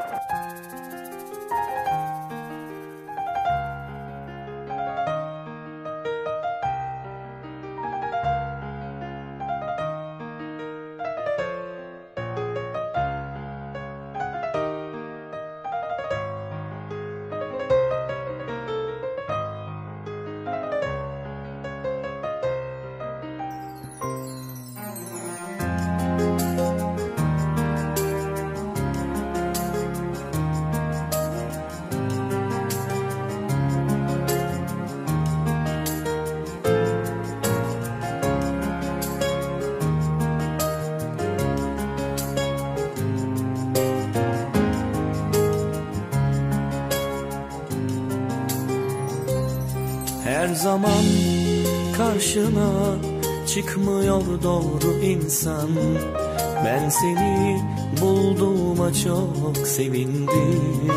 Her zaman karşına çıkmıyor doğru insan. Ben seni bulduğuma çok sevindim.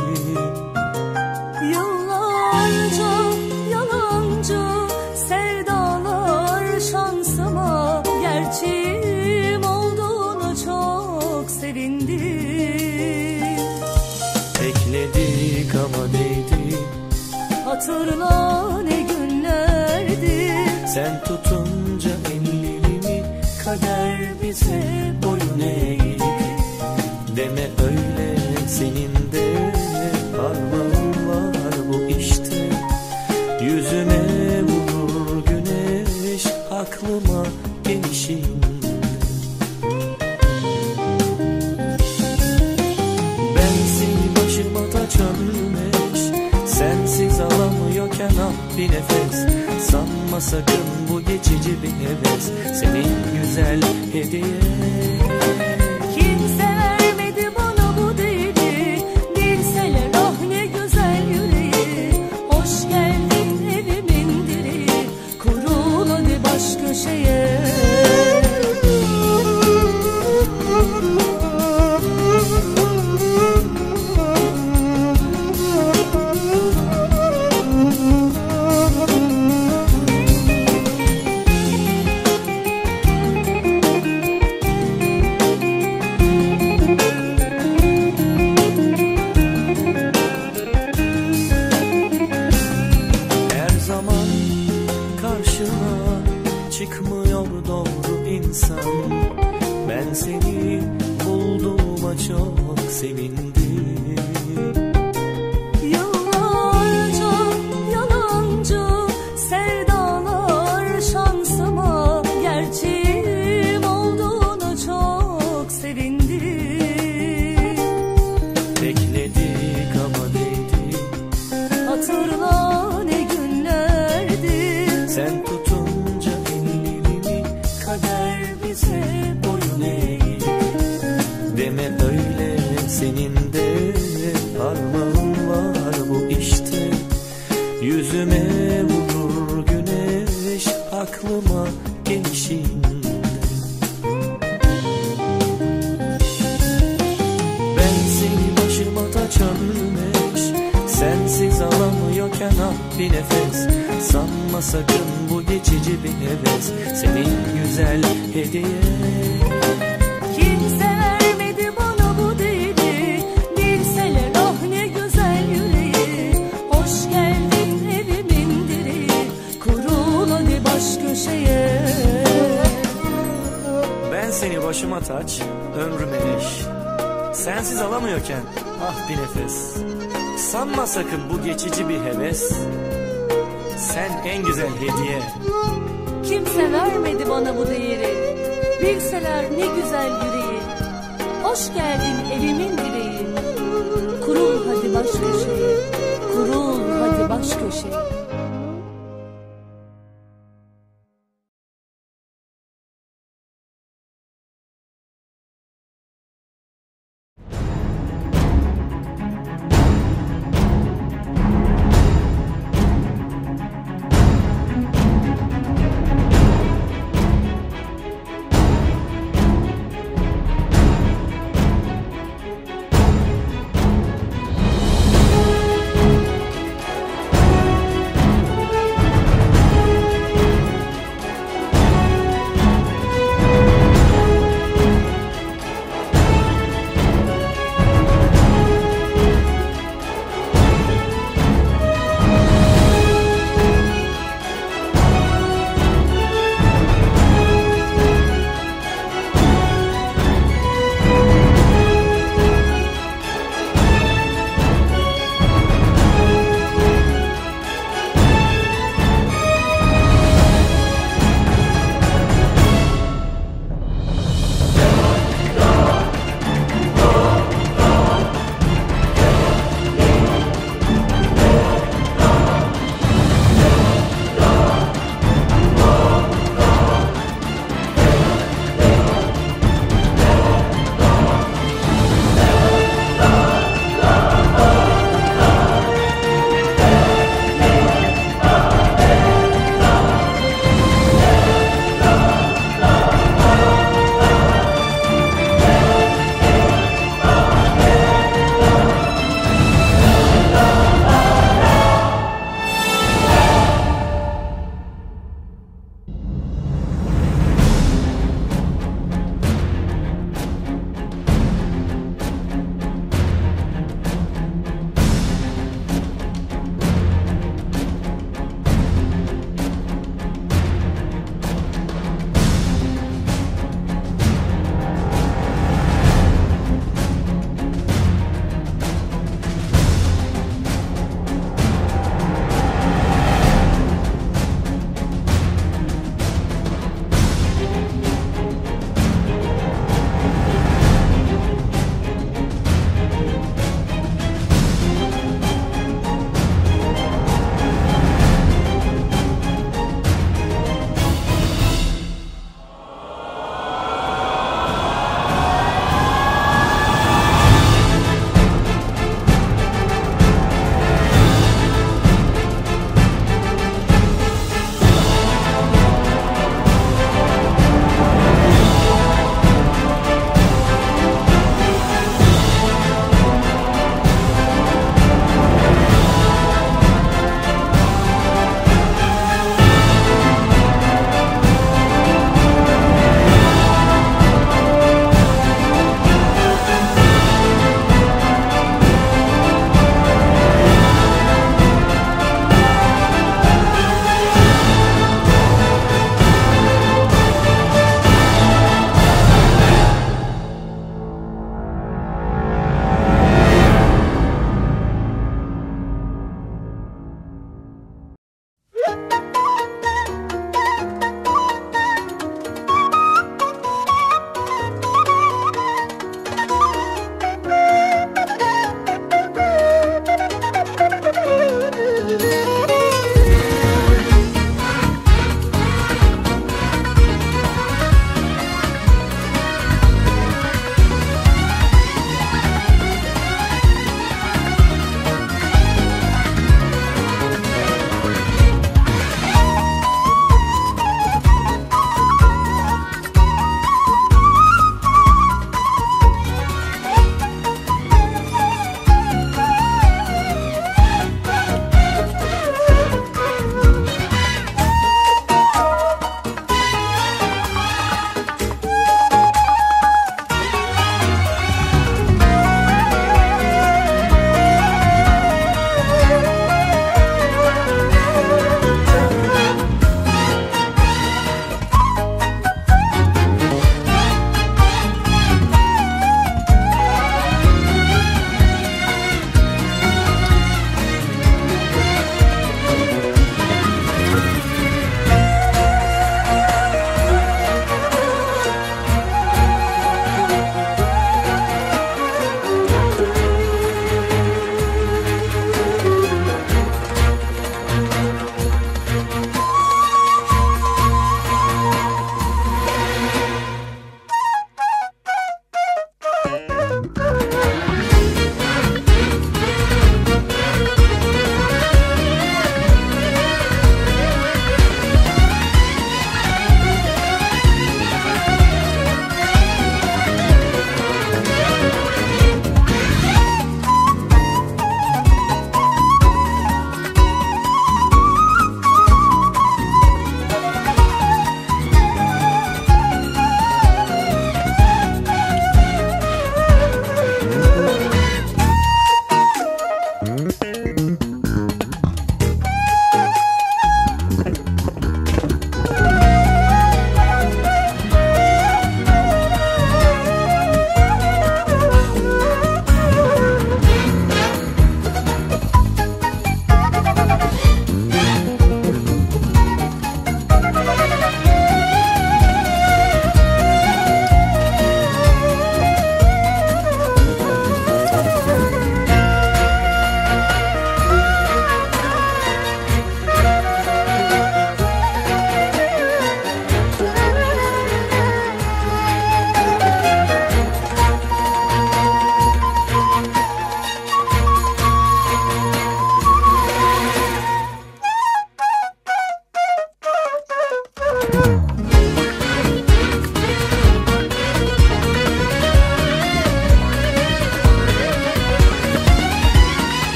Yıllarca yalancı sevdalar şansıma gerçeğim olduğunu çok sevindim. Bekledik ama değdi. Hatırla ne günlerdi. Sen tutunca ellerimi kader bize boyun eğdi. Deme öyle, senin de parmağın var bu işte. Yüzüme vurur güneş aklıma gelişinde. Ben seni başıma taçan güneş, sensiz alamıyorken ah bir nefes. Sanma sakın bu geçici bir heves, senin güzel hediyen. Kimse vermedi bana bu değeri, bilseler ah ne güzel yüreği. Hoş geldin evimin direği, kurul hadi baş köşeye. Çıkmıyor doğru insan. Ben seni bulduğuma çok sevindim. Yıllarca yalancı sevdalar şansıma gerçeğim olduğunu çok sevindim. Bekledik ama değdi. Hatırla ne günlerdi. Sen tutunca ellerimi kader bize boyun eğdi. Deme öyle, senin de parmağın var bu işte. Yüzüme vurur güneş aklıma gelişinde. Ben seni başıma taçan güneş, sensiz alamıyorken ah bir nefes. Sanma sakın bu geçici bir heves, senin güzel hediyen. Kimse vermedi bana bu değeri, bilseler ah ne güzel yüreği. Hoş geldin evimin direği, kurul hadi baş köşeye. Ben seni başıma taç, ömrüme eş, sensiz alamıyorken ah bir nefes. Sanma sakın bu geçici bir heves, sen en güzel hediye. Kimse vermedi bana bu değeri, bilseler ne güzel yüreği. Hoş geldin evimin direği, kurul hadi baş köşeye. Kurul hadi baş köşeye.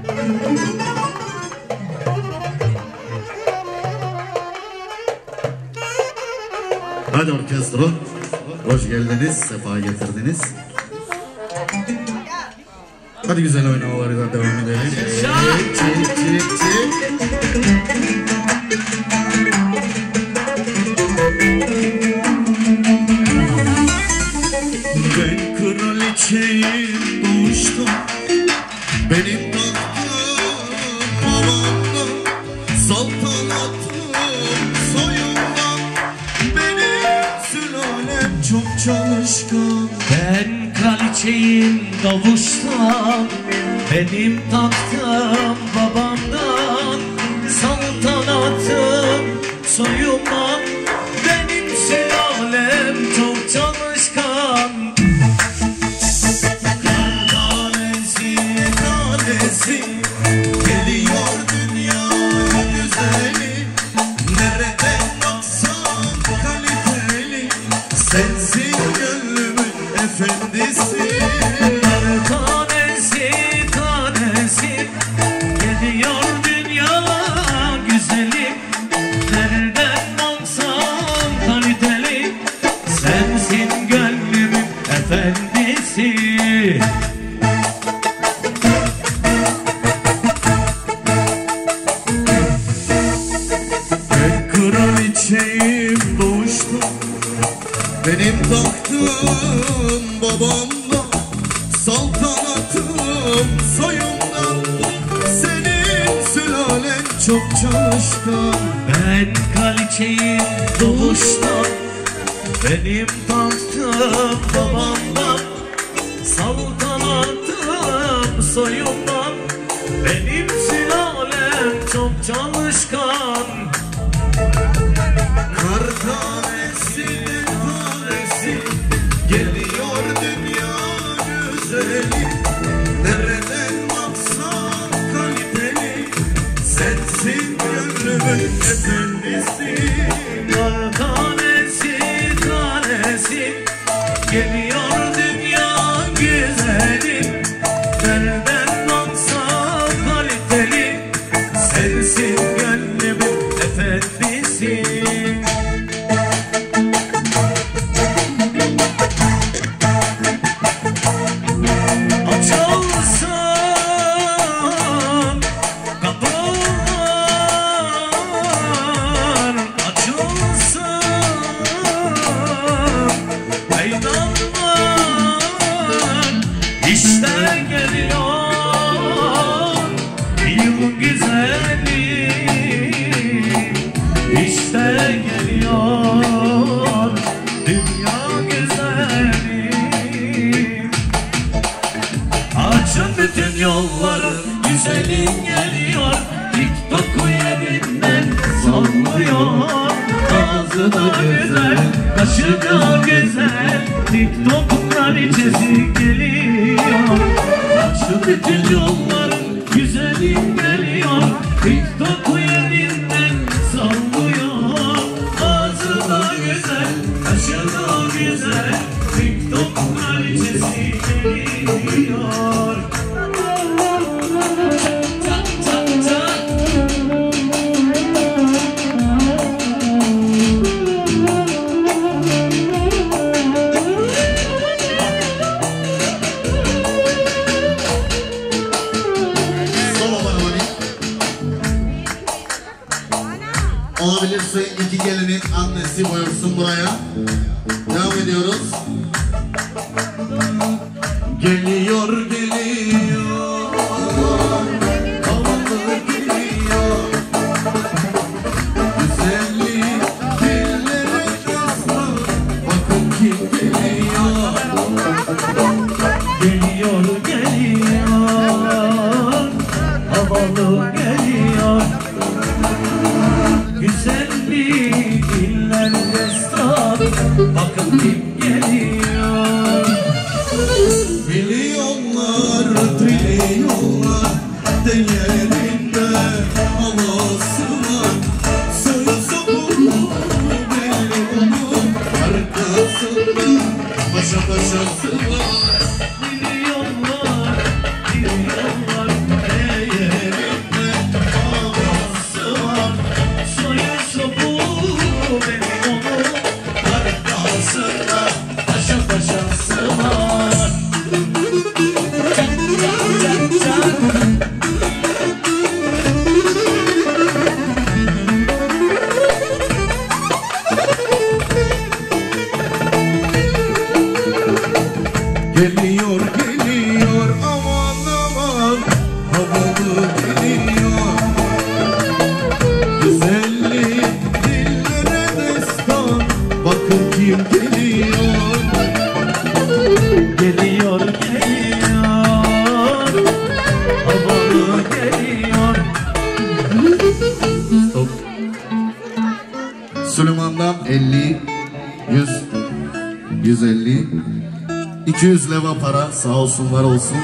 Hadi orkestro, hoş geldiniz, sefa getirdiniz. Hadi güzel oynamalarıyla devam edelim. Çik çik çik. Ben kraliçeyim doğuştan, benim tahtım babamdan, saltanatım soyumdan, benim sülalem çok çalışkan. Ben kraliçeyim doğuştan, benim tahtım babamdan, saltanatım soyumdan, benim sülalem çok çalışkan. Kar tanesi tanesi geliyor dünyaya güzeli, nereden baksan kaliteli, sensin gönlümün efendisi. Tanesi tanesi geliyor dünya güzeli, nereden baksan kaliteli, sensin gönlümün efendisi. Ben kraliçeyim doğuştan, benim tahtım babamdan, saltanatım soyumdan, senin sülalen çok çalışkan. Ben kraliçeyim doğuştan, benim tahtım babamdan, saltanatım soyumdan, benim sülalem çok çalışkan. Kar tanesi tanesi geliyor dünya güzeli, nereden baksan kaliteli, sensin gönlümün efendisi. Kar tanesi tanesi geliyor dünya güzeli, nereden baksan kaliteli, sensin gönlümün efendisi. Açılsın kapılar, açılsın meydanlar, işte geliyor yıl güzeli, işte geliyor dünya güzeli. Açın bütün yolları, güzelin geliyor, TikTok'u yerinden sallıyor. Ağzı da güzel, kaşı da güzel, TikTok kraliçesi geliyor. Açın bütün yolları, güzelin geliyor, TikTok'u yerinden sallıyor. Ağzı da güzel, kaşı da güzel, TikTok kraliçesi geliyor. Çak çak çak. Solo bana bani. Olabilirse iki gelinin annesi buyursun buraya. Devam ediyoruz. Geliyor geliyor, havalı geliyor, güzellik dillere destan, bakın kim geliyor. Geliyor geliyor, havalı geliyor, güzel bir diller destan, bakın kim geliyor. Milyonlar, trilyonlar değerinde havası var, soyu sokulu belli onun arkasında başa başası var. Milyonlar, milyonlar değerinde 150. 200 leva para, sağ olsunlar olsun.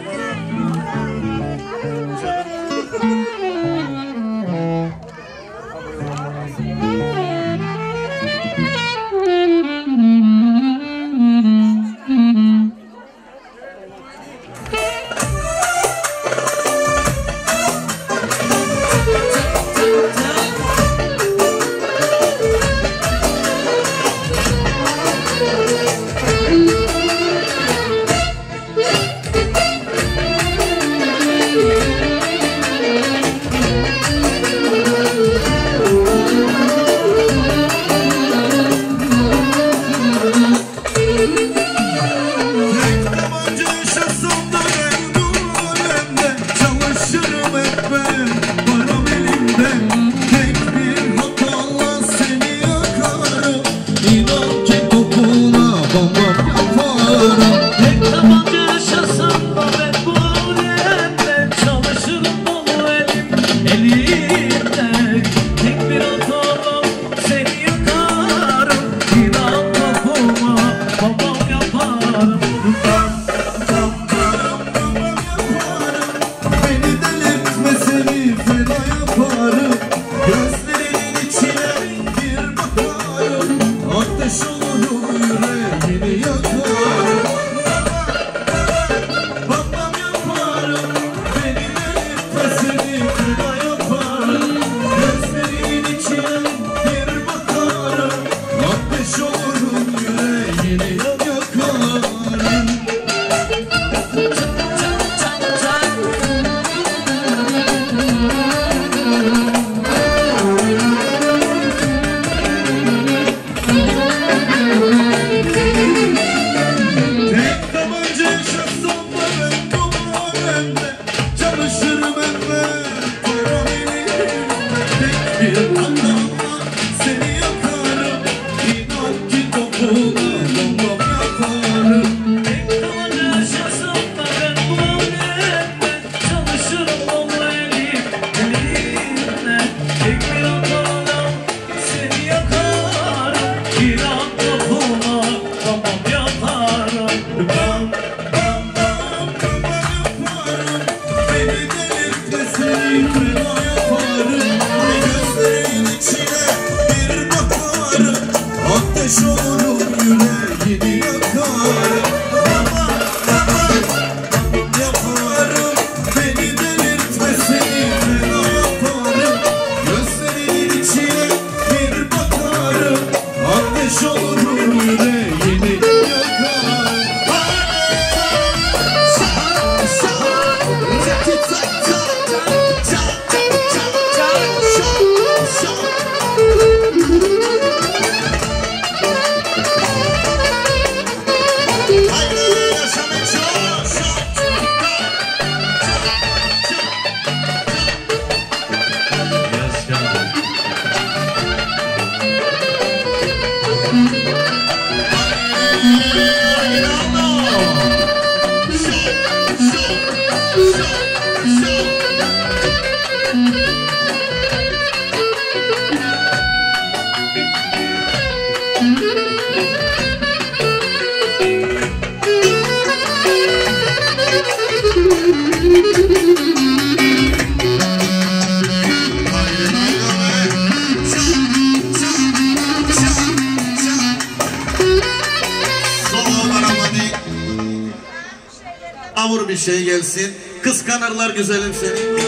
Avur bir şey gelsin. Kıskanırlar güzelim seni.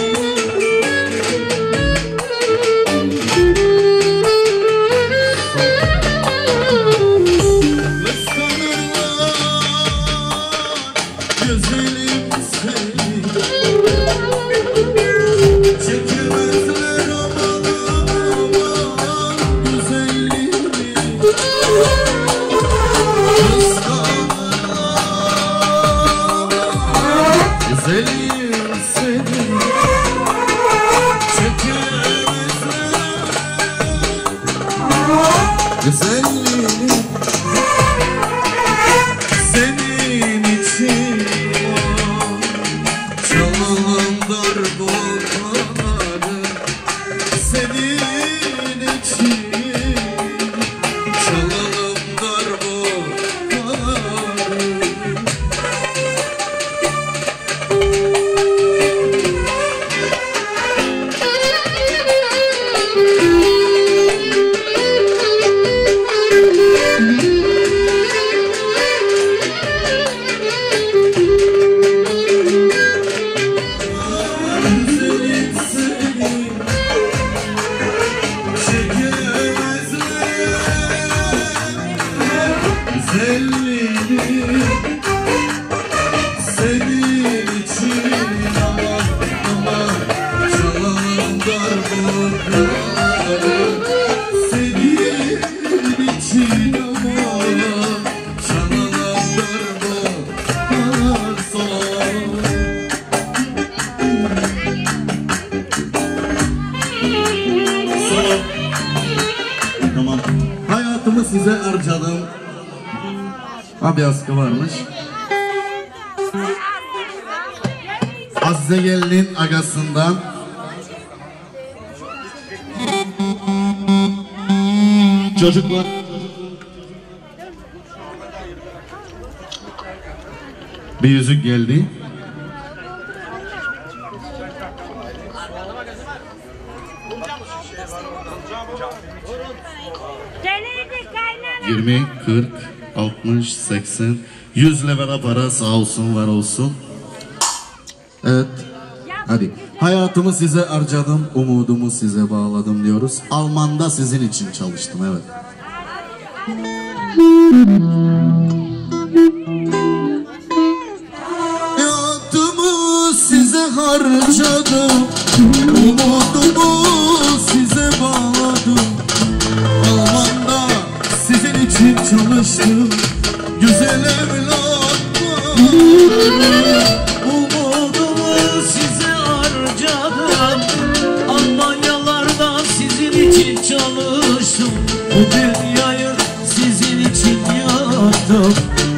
size harcadım. Abi askı varmış. Azize gelinin agasından. Çocuklar. Bir yüzük geldi. ...20, 40, 60, 80... ...100 lira para sağ olsun var olsun. Evet. Hadi. Hayatımı size harcadım, umudumu size bağladım diyoruz. Alman'da sizin için çalıştım, evet. Hayatımı size harcadım, umudumu size bağladım. Alman'da sizin için çalıştım, güzel evlatlar. Umudumu size harcadım, Almanyalarda sizin için çalıştım. Bu dünyayı sizin için yaktım,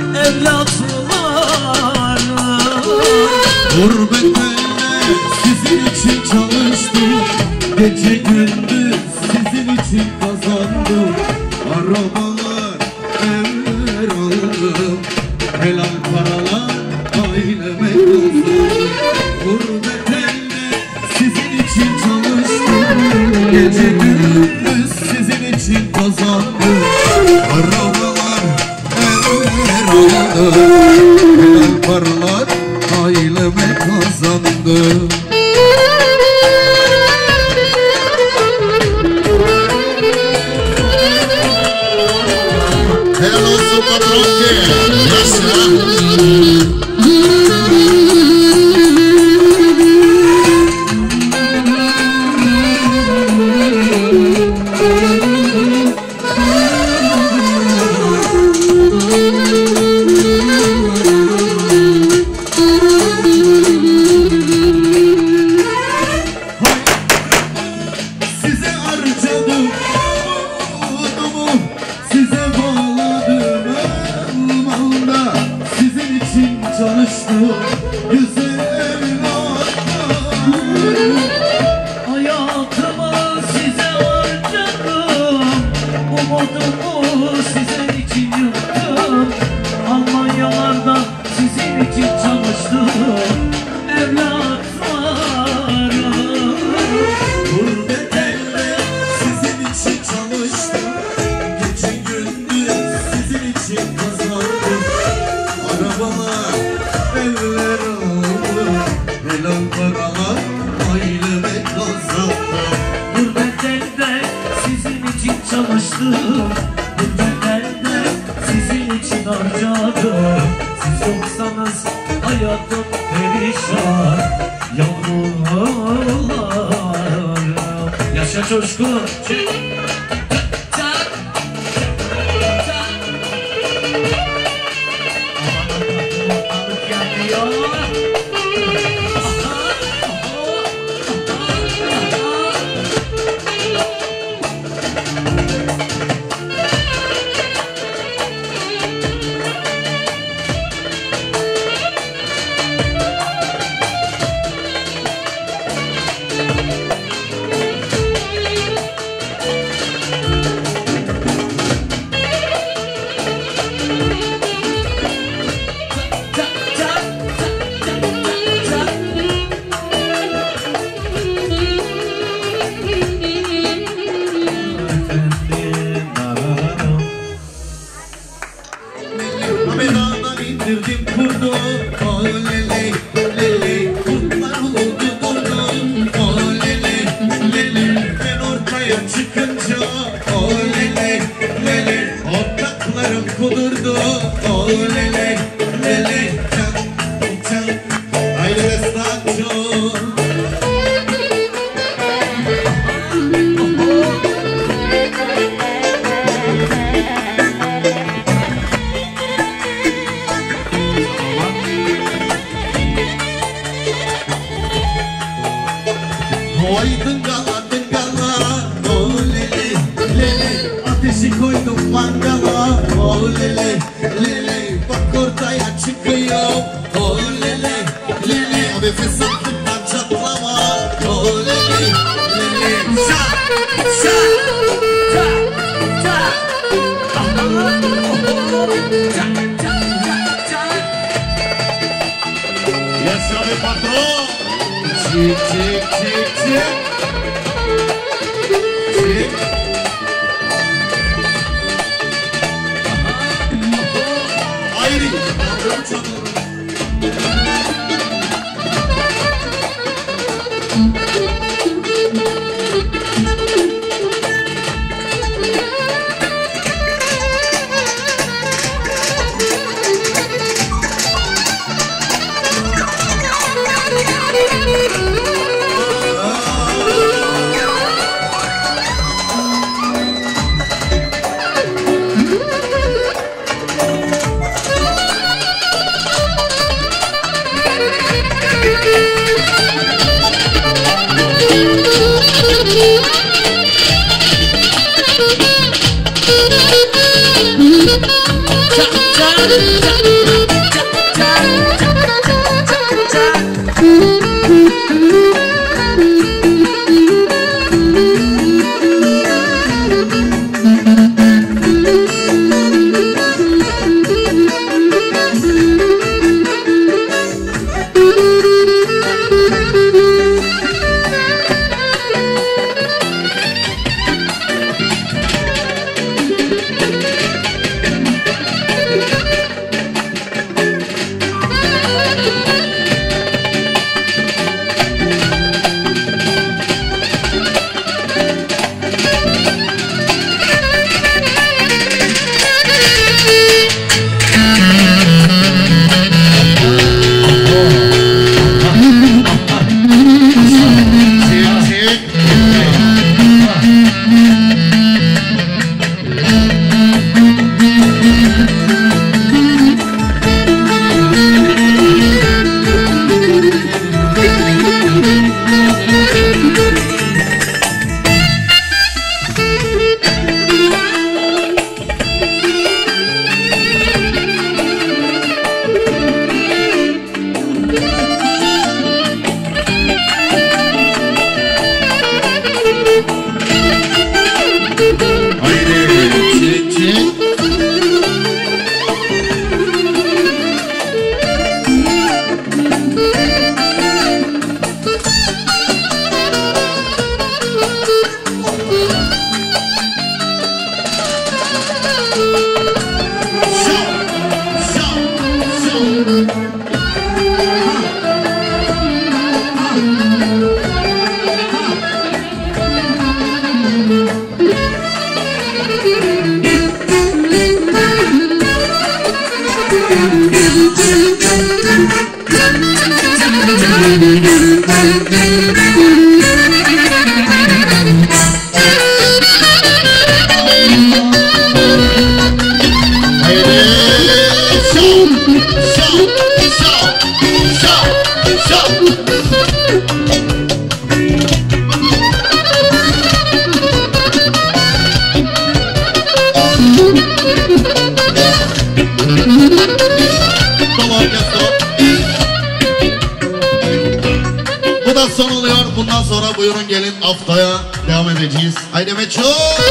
evlatlar. Gurbette sizin için çalıştım, gece gündüz sizin için kazandım. Arabalar, evler aldım, helal paralar aileme kazandım. Gurbette sizin için çalıştım, gece gündüz sizin için kazandım. Arabalar, evler aldım, helal paralar aileme kazandım. Helal olsun patron ki. Yaşa. Size harcadım, umudumu size bağladım. Alman'da sizin için çalıştım, güzel evlatlar. Hayatımı size harcadım, umudumu sizin için yıktım. Almanyalarda sizin için çalıştım, evlatlar. Gurbet elde sizin için çalıştım, gece gündüz sizin için kazandım. Arabalar, evler aldım, helal paralar aileme kazandım. Gurbet elde sizin için çalıştım, gurbette sizin için harcadım. Siz yoksanız hayatım perişan, yavrularım. Yaşa coşkun. Dağdan indirdim kurdu, olele lele, kurtlar oldu durdum, olele lele. Ben ortaya çıkınca olele lele, ortaklarım kudurdu, olele lele. Can, can, haydi Restancı. Oy dıngala dıngala, olele lele, ateşi ateşi koydum mangala. Oh lele lele bak ortaya çıkıyor. Oh lele lele abi fesatlıktan çatlama. Oh lele lele şak şak şak şak. Yaşa be patron. Çık çık çık çık. Çık. Hayri. Patron çalıyorum. Son oluyor. Bundan sonra buyurun gelin haftaya devam edeceğiz. Haydi meçhul.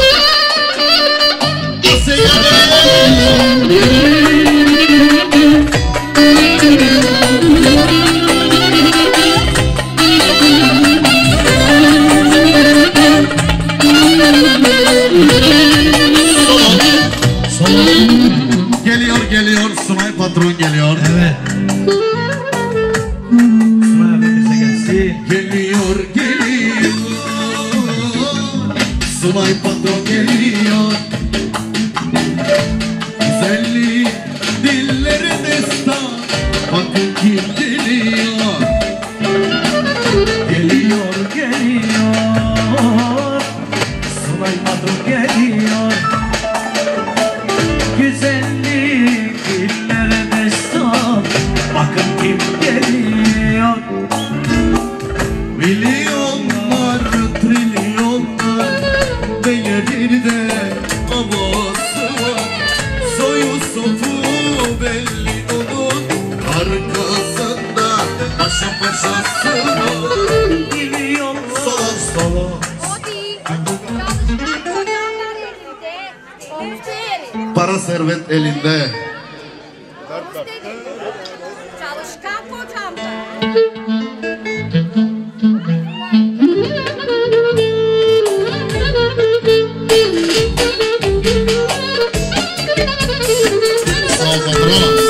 Geliyor. Sunay patron geliyor. Evet. Geliyor Sunay patron geliyor. Güzelliği dillere destan. Bakın kim geliyor. Geliyor Sunay patron geliyor. Güzelliği dillere destan. Bakın kim geliyor. Milyonlar, trilyonlar değerinde ama yaşasın. Biliyorlar solo. Para servet elinde. Çalışkan kocamdı. Sağ ol patron.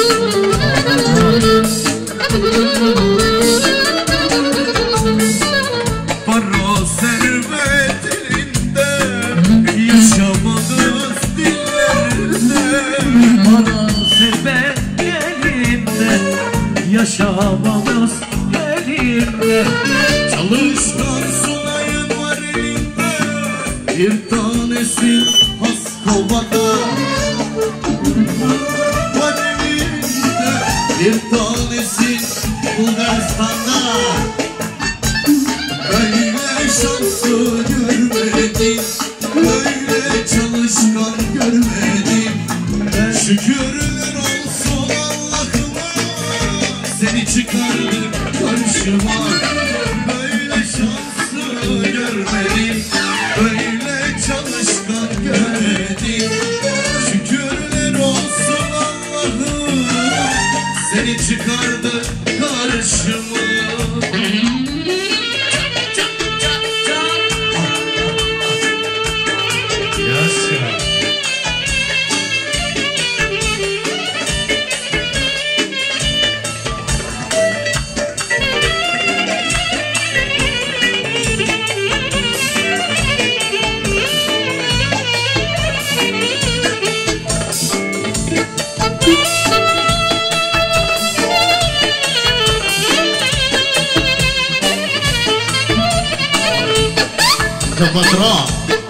Para servet elinde, yaşamadığız dillerde. Para servet elinde, yaşamamız elinde. Çalışkan sulayın var elinde, bir tanesi Haskova'da. Var elinde, bir tanesi Bulgaristan'da. Böyle şansı görmedim, böyle çalışkan görmedim. Şükürler olsun Allah'ıma, seni çıkardık karşıma. Böyle şansı görmedim, böyle çalışkan görmedim. Şükürler olsun Allah'ım, seni çıkardık karşıma. Patron.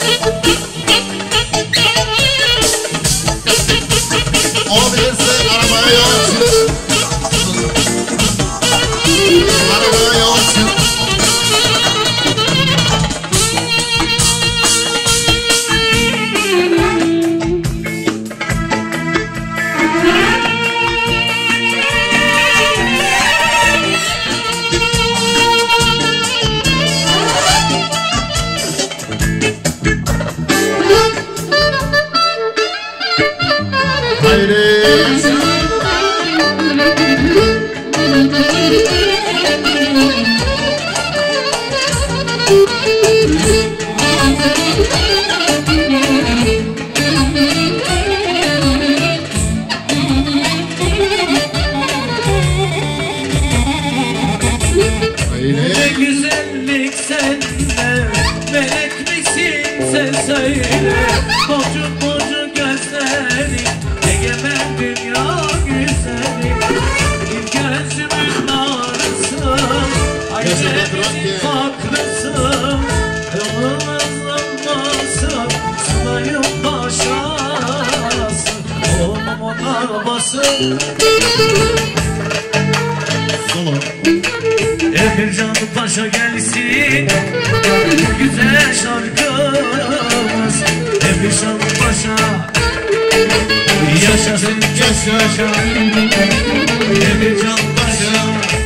Olabilirse arabaya yol açın. Arabaya yol açın. Ne güzellik sende, melek misin sen söyle. Boncuk boncuk gözlerin, egemen dünya güzeli. Bir gözümün ağrısı, ailemizin fakrısı. Yolumuzun bası, sulayım paşası. Olmam onlar bası. Emircan Paşa gelsin, güzel şarkımız. Emircan Paşa yaşasın, yaşasın. Emircan Paşa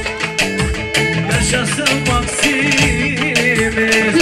yaşasın Maksimiz.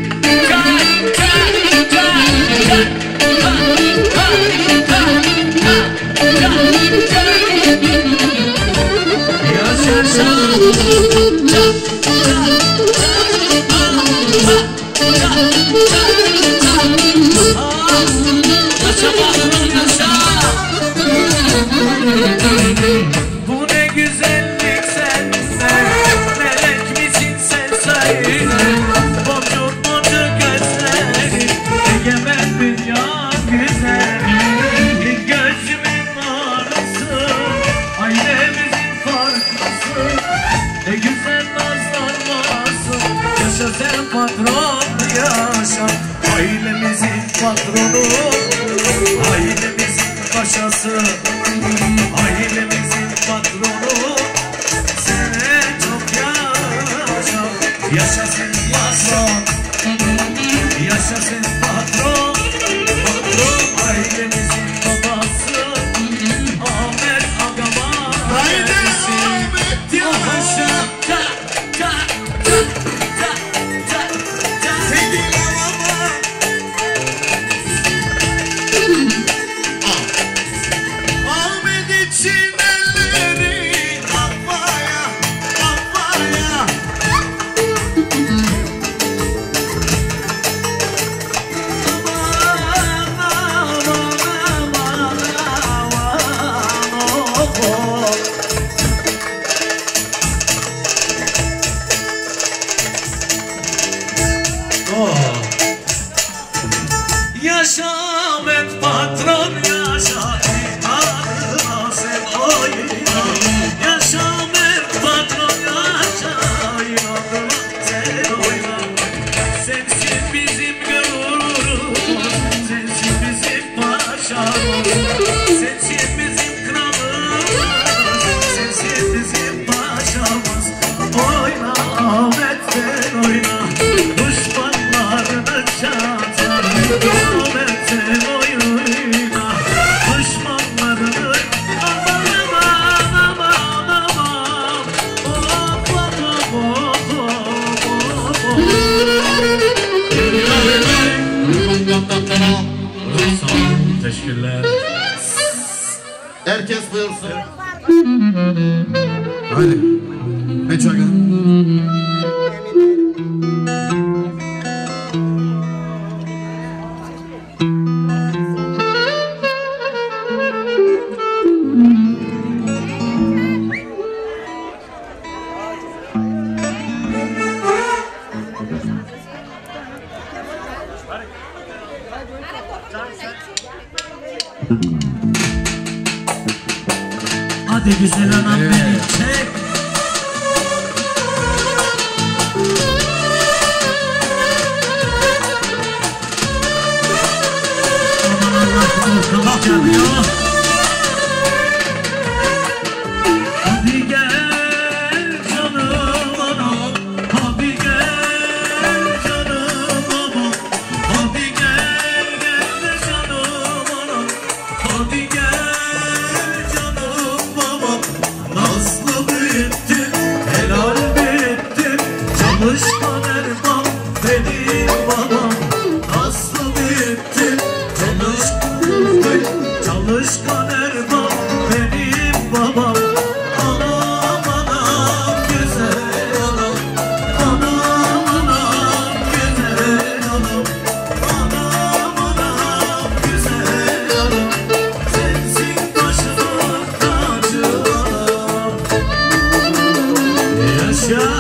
Bu ne güzellik sende, melek misin sen söyle. Boncuk boncuk gözlerin, egemen dünya güzeli. Gözümün ağrısı, ailemizin farklısı. Ne güzel nazlanmasın, yaşa sen patron yaşa. Ailemizin patronu, ailemizin paşası. Ailemizin patronu, sen çok yaşa. Yaşasın patron, yaşasın patron. Patron ailemizin babası, Ahmet Agaman. Haydi Ahmet yavaşa. Yaşa Ahmet patron yaşa, inadına sen oyna. Yaşa Ahmet patron yaşa, inadına sen oyna. Sensin bizim gururumuz, sensin bizim paşamız, sensin bizim kralımız, sensin bizim paşamız. Oyna Ahmet sen oyna, düşmanlarını çatar. Ahmet sen oyna, düşmanlarını aman aman aman aman. Hop hop hop hop hop hop. Teşekkürler. Herkes buyursun. Hadi. Ne çakın? Hadi güzel anam beni çek. Aman Allah korkamaz yanıyor. Hadi gel canım anam, hadi gel canım anam, hadi gel gel canım anam, hadi gel canım babam. Nazlı bitti, helal bitti, çalışkan Erman benim babam. Nazlı bitti, çalışkan Erman benim babam. Anam anam güzel anam, anam anam güzel anam, anam anam güzel anam. Sensin başımın tacı anam. Yaşa.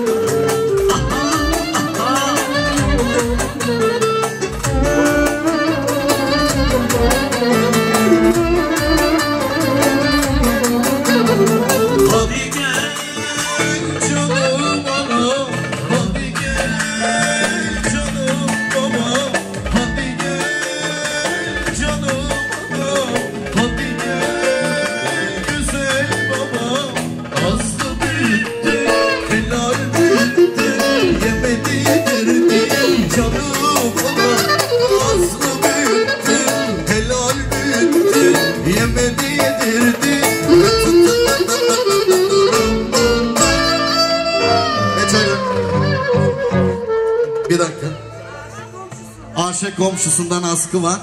Hadi gel canım anam, hadi gel canım babam, hadi gel canım anam, hadi gel güzel babam. Aslı bitti, helal bitti, yemedi yedirdi canım anam. Aslı bitti, helal bitti, yemedi yedirdi. Bir dakika. Ayşe komşusundan askı var.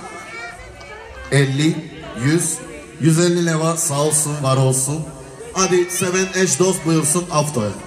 50, 100, 150 leva sağ olsun var olsun. Hadi seven eş dost buyursun Afto'ya.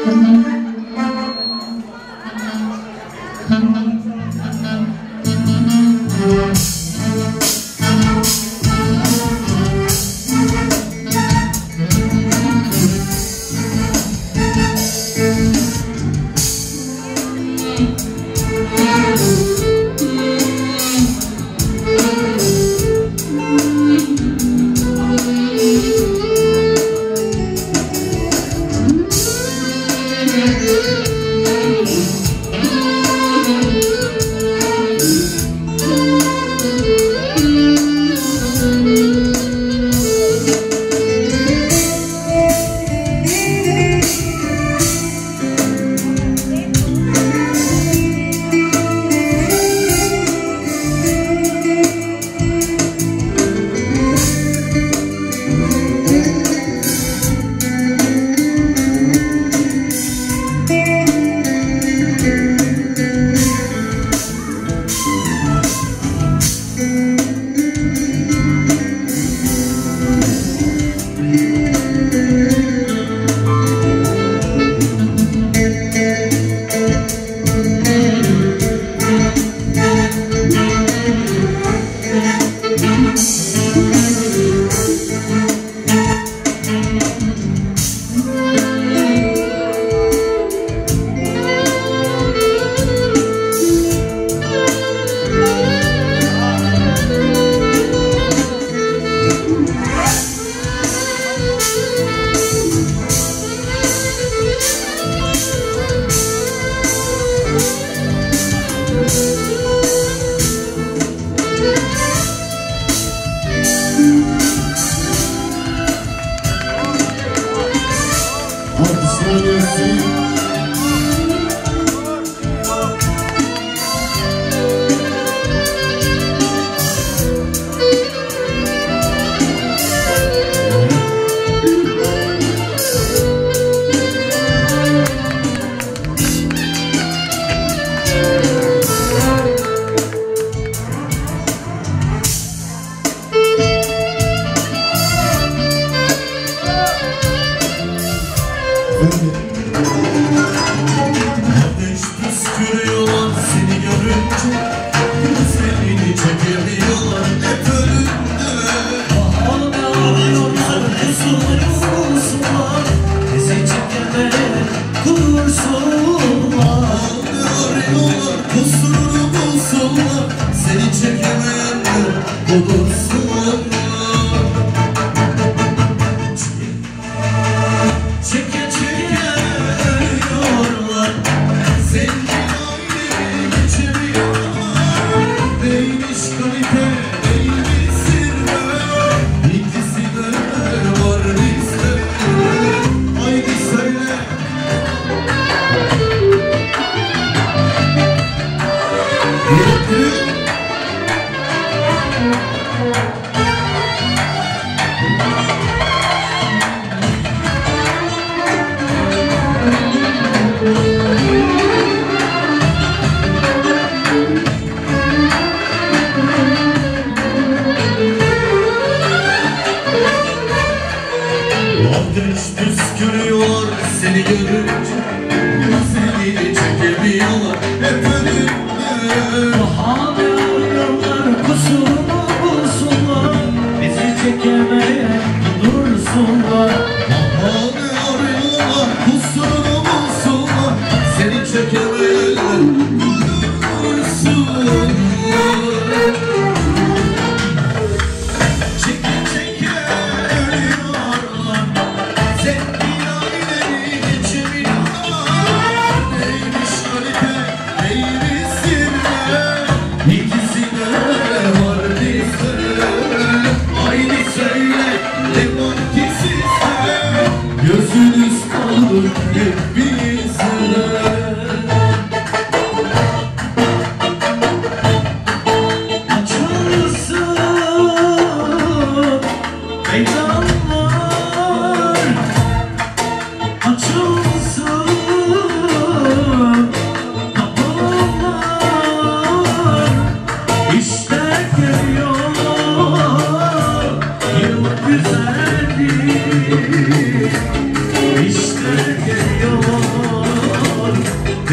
İşte geliyor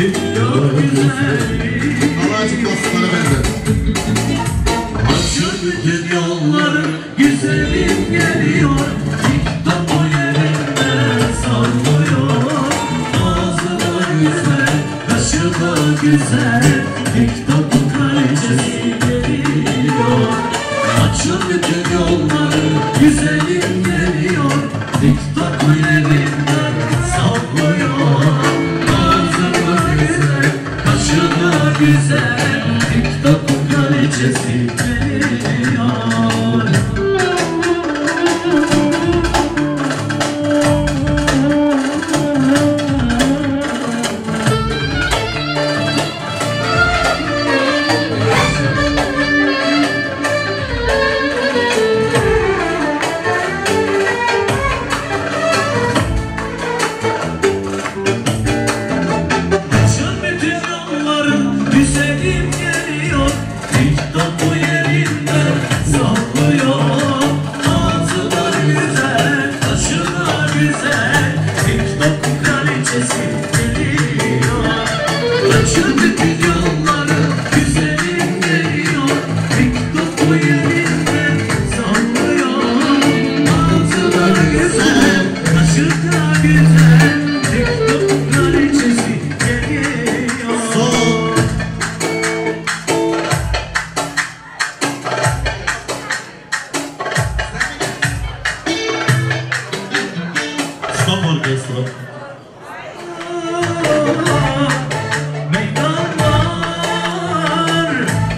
dünya güzeli. Allah'cık basınlara benzer. Açın bütün yolları, güzelim geliyor. TikTok o yerinden sallıyor. Ağzı da güzel, kaşı da güzel. TikTok'un kraliçesi geliyor. Açın bütün yolları, güzelim geliyor. TikTok o yerinden sallıyor. Ağzı da güzel, kaşı da güzel. TikTok'un kraliçesi geliyor. Açın bütün yolları, güzelim geliyor. TikTok bu yerinden sallıyor. Ağzı da güzel, taşı da güzel. TikTok'un kraliçesi geliyor. Açın bütün yolları, güzelim geliyor. TikTok bu yerinden sallıyor. Ağzı da güzel, taşı da güzel. TikTok'un kraliçesi geliyor. Stop orkestra. Meydanlar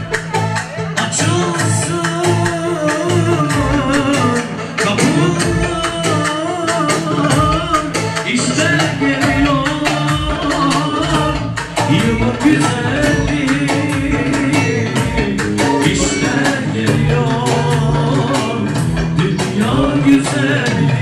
açılsın, kapılar işte geliyor. Yılın güzeli işte geliyor. Dünya güzeli.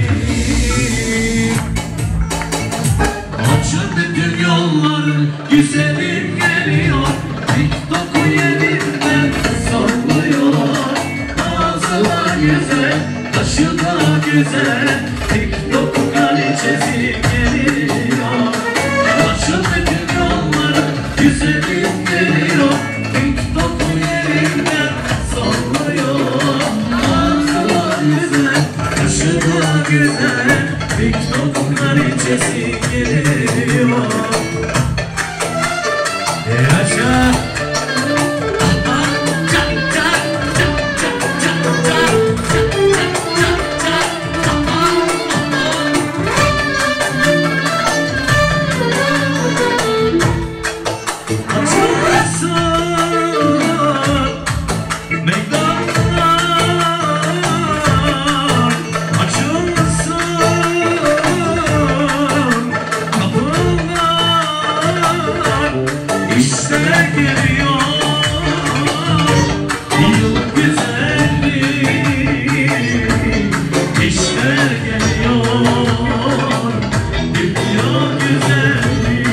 Açın bütün yolları, güzelim geliyor. TikTok'u yerinden sallıyor. Ağzı da güzel, taşı da güzel. TikTok'un kraliçesi geliyor. Açın bütün yolları, güzelim geliyor. TikTok'u yerinden sallıyor. Ağzı da güzel, taşı da güzel. TikTok'un kraliçesi geliyor. Yaşa. İşte geliyor yıl güzeli, işte geliyor dünya güzeli.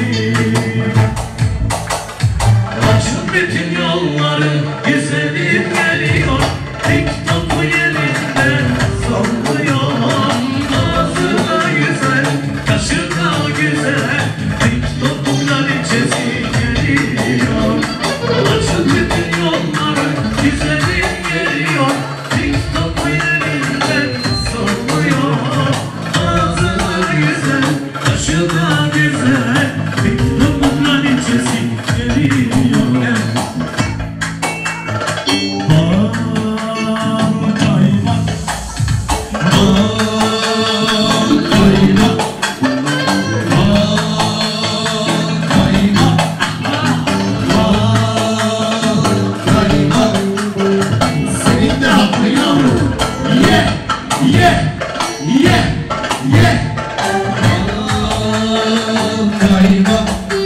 Açın bütün yolları, güzelim geliyor. TikTok'u yerinden sallıyor. Ağzı da güzel, kaşı da güzel. TikTok'un kraliçesi geliyor. Açın bütün yolları, güzelim geliyor. TikTok'u yerinden sallıyor. Ağzı da güzel, kaşı da güzel. TikTok'un kraliçesi geliyor. Senin de hakkın yavrum. Ye, ye, ye, ye. Kayma.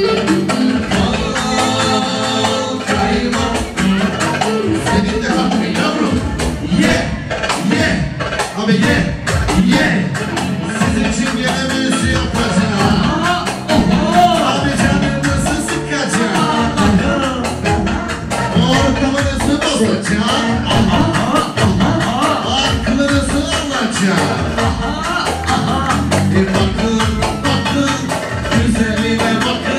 Kayma. Senin de hakkın yavrum. Ye, ye. Abi ye, ye. Sizin için yemeğinizi yapacağım. Abi canınızı sıkacağım. Ortamınızı bozacağım. Aklınızı alacağım. Bir bakın, bakın, güzeline bakın.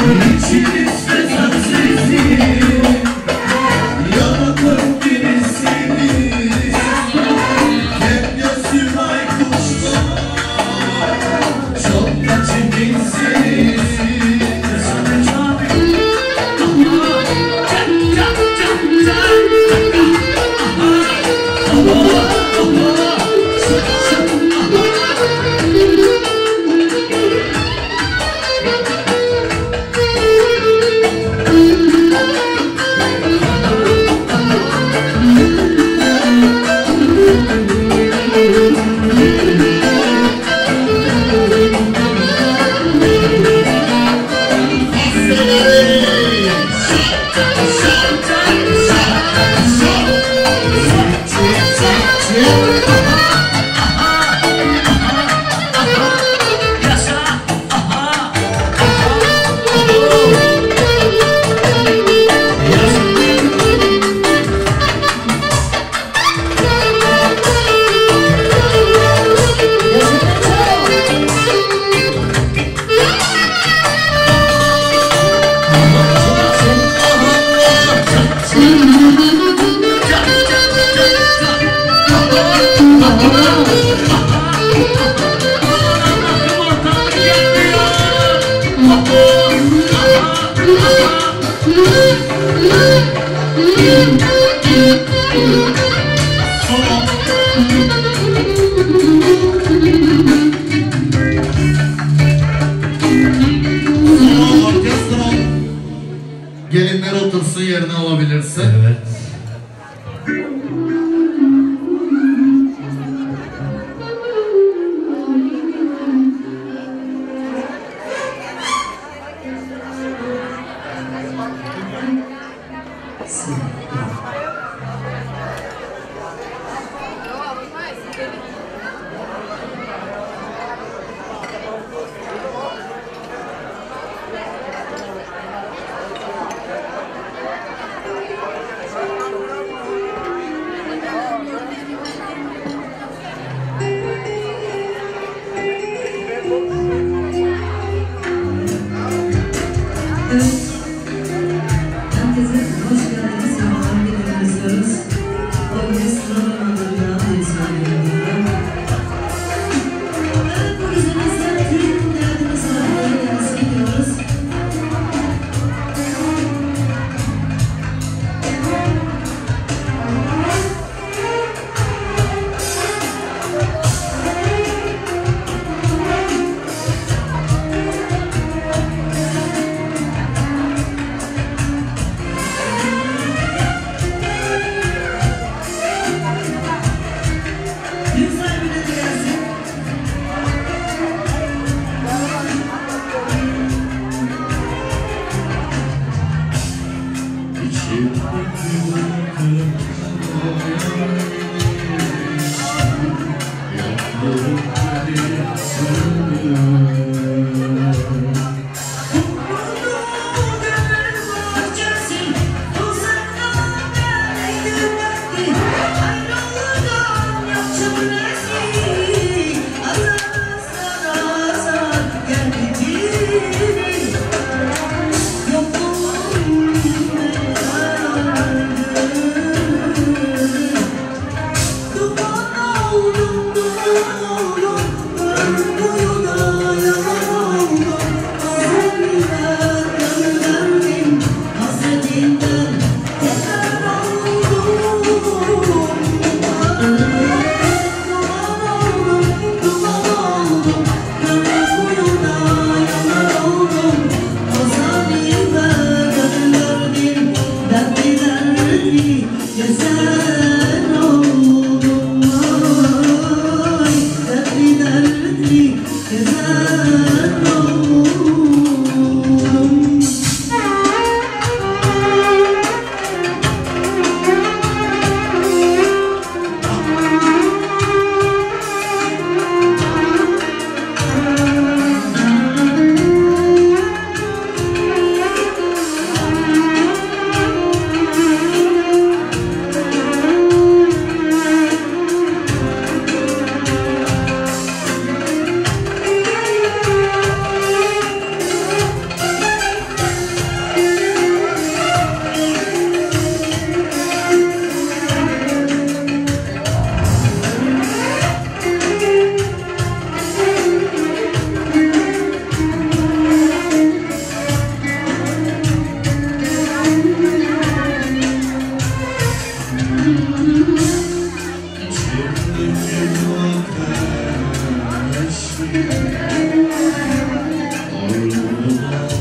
Gelinler otursun, yerine alabilirsin. Evet.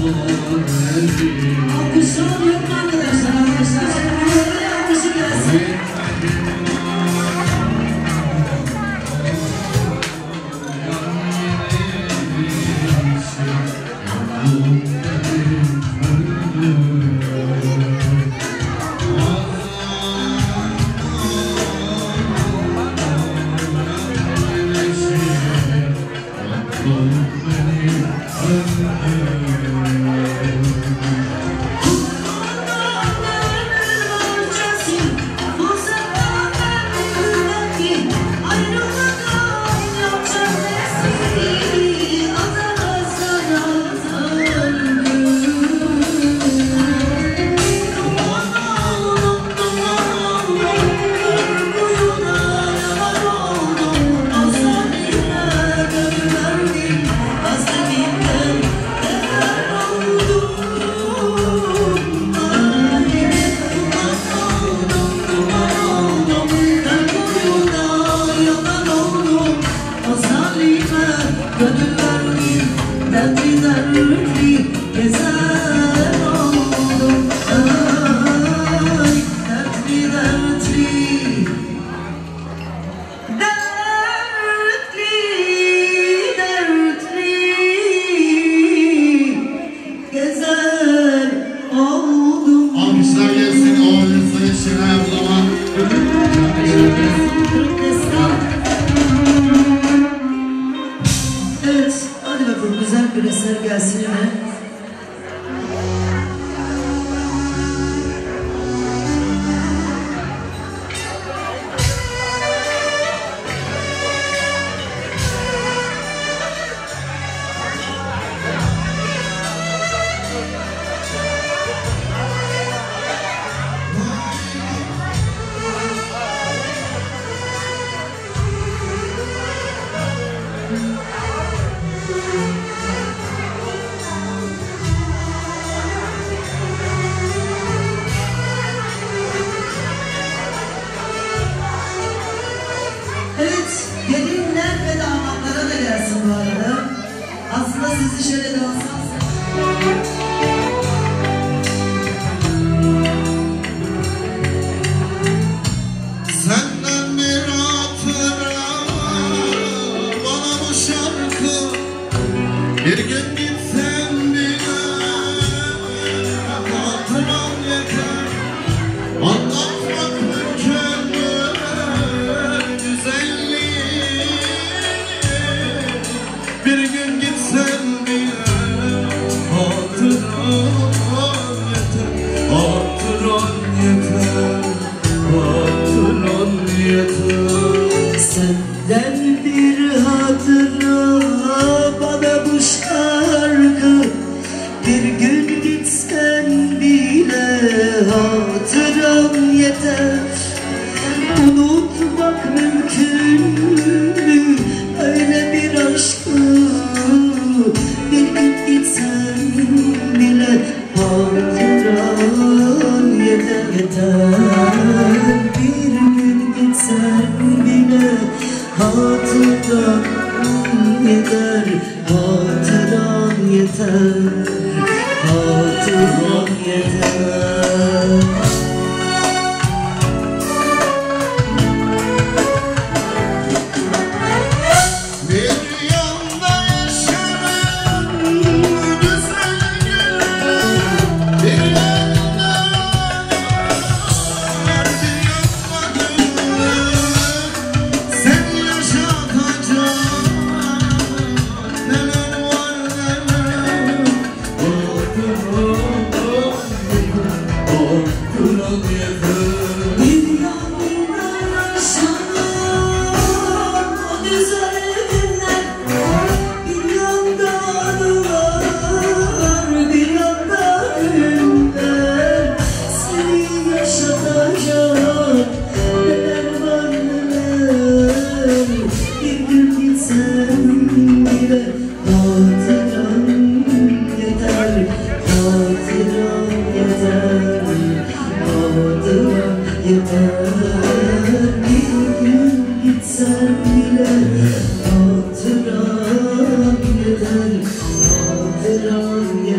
Alkışlar yok mu arkadaşlar? Alkışlar. Alkışı gelsin.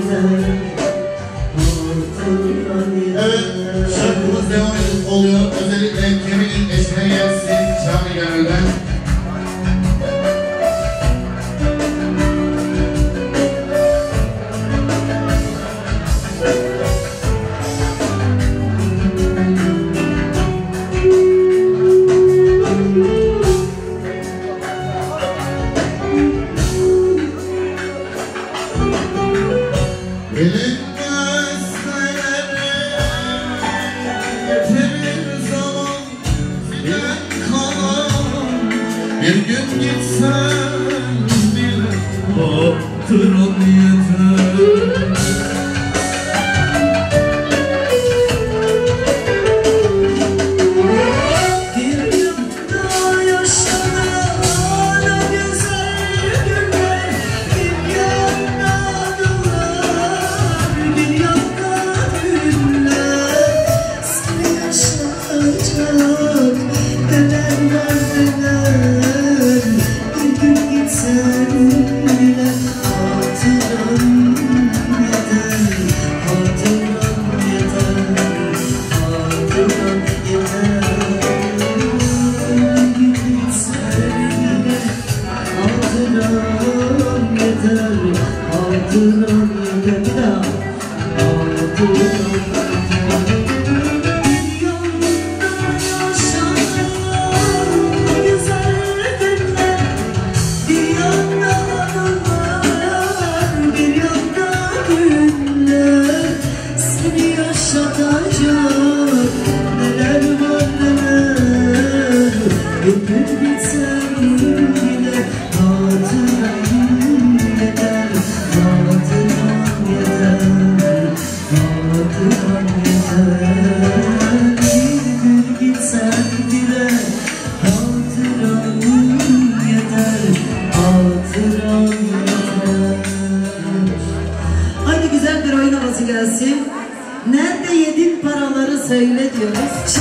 Evet, şarkımız devam oluyor. Özellikle Kemal'in eşine gelsin canı gönülden. Elin gözleri getirir zaman bilen kalan. Bir gün gitsen bile hatıran yeter. Haydi güzel bir oyun havası gelsin. Nerede yedin paraları söyle diyoruz.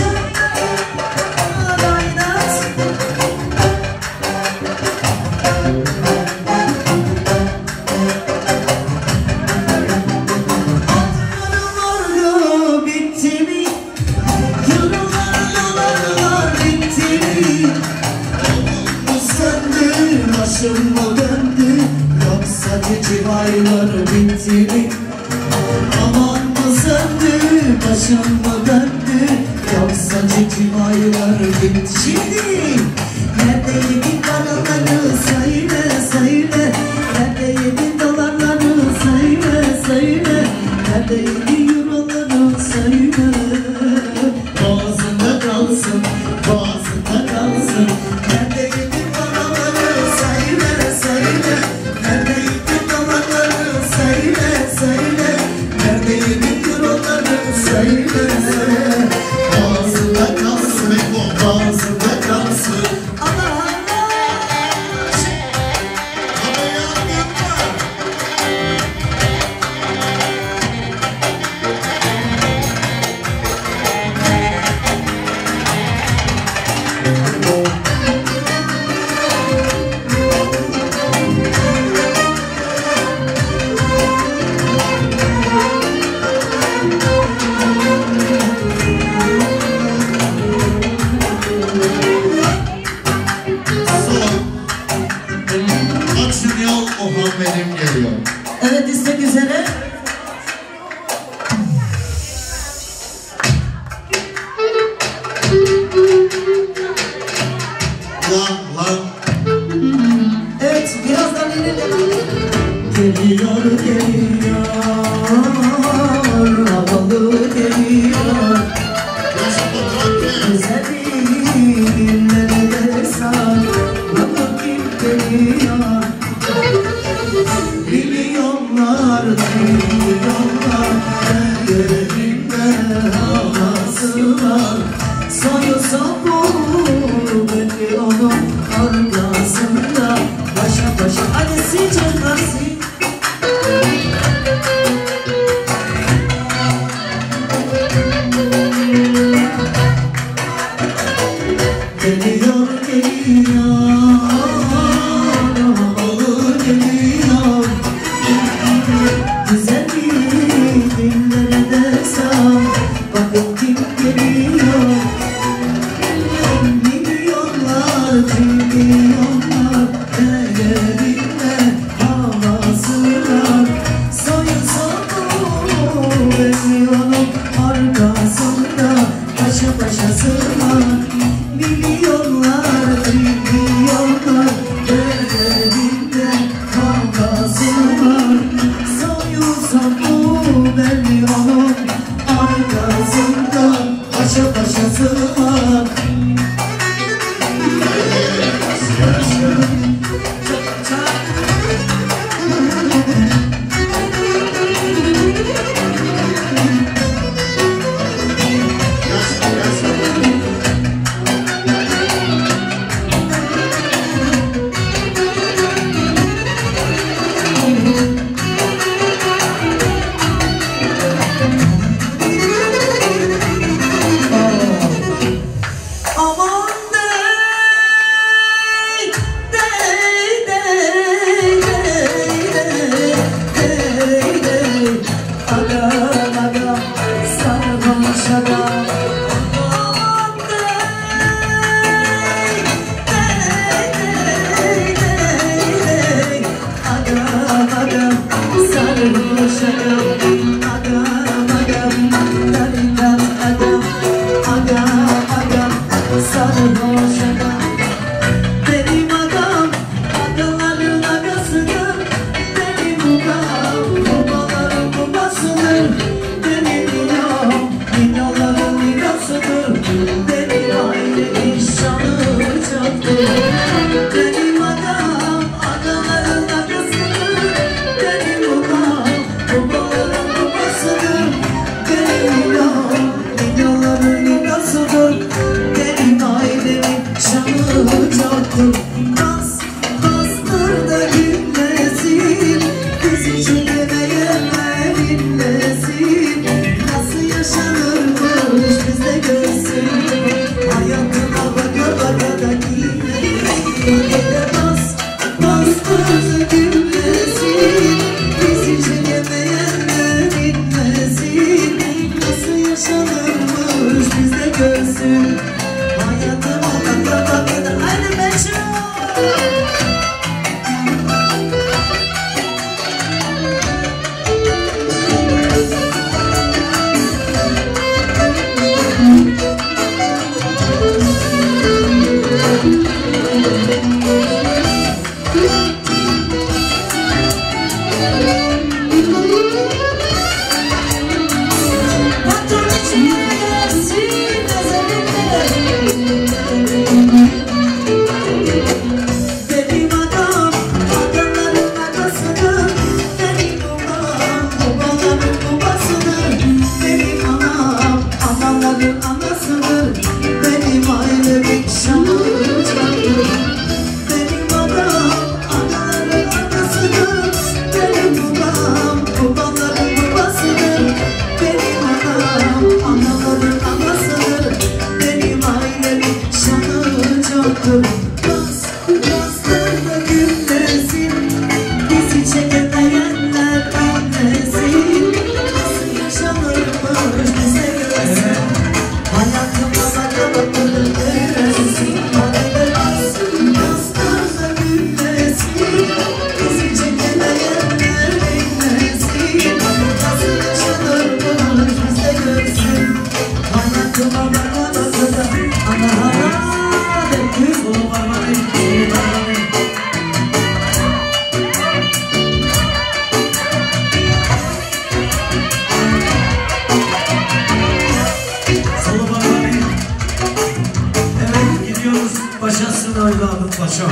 Başım mı döndü yoksa civarlar bitti mi? Aman mı söndü başım mı döndü yoksa civarlar bitti. Şimdi nerede yedin paraları söyle söyle, nerede yedin dolarları söyle söyle, nerede yedin euroları söyle. Boğazında kalsın, boğazında kalsın. Nerede yedin paraları söyle söyle, nerede yedin dolarları söyle söyle, nerede yedin euroları söyle. Boğazında kalsın, boğazında kalsın. Allah Allah. Ama yangın var. Açın yol Muhammed'im geliyor. Evet, istek üzere. Lan. Evet, birazdan ilerleyelim. Geliyor geliyor, havalı geliyor. Güzelim nerede sen, bakıp geliyor. Milyonlar, milyonlar, yerinde havası var. Soyu sopu belli onun arkasında. Başa başa, hadi sıcaklar sil. Geliyor geliyor, havalı geliyor. Güzel bir Paşa.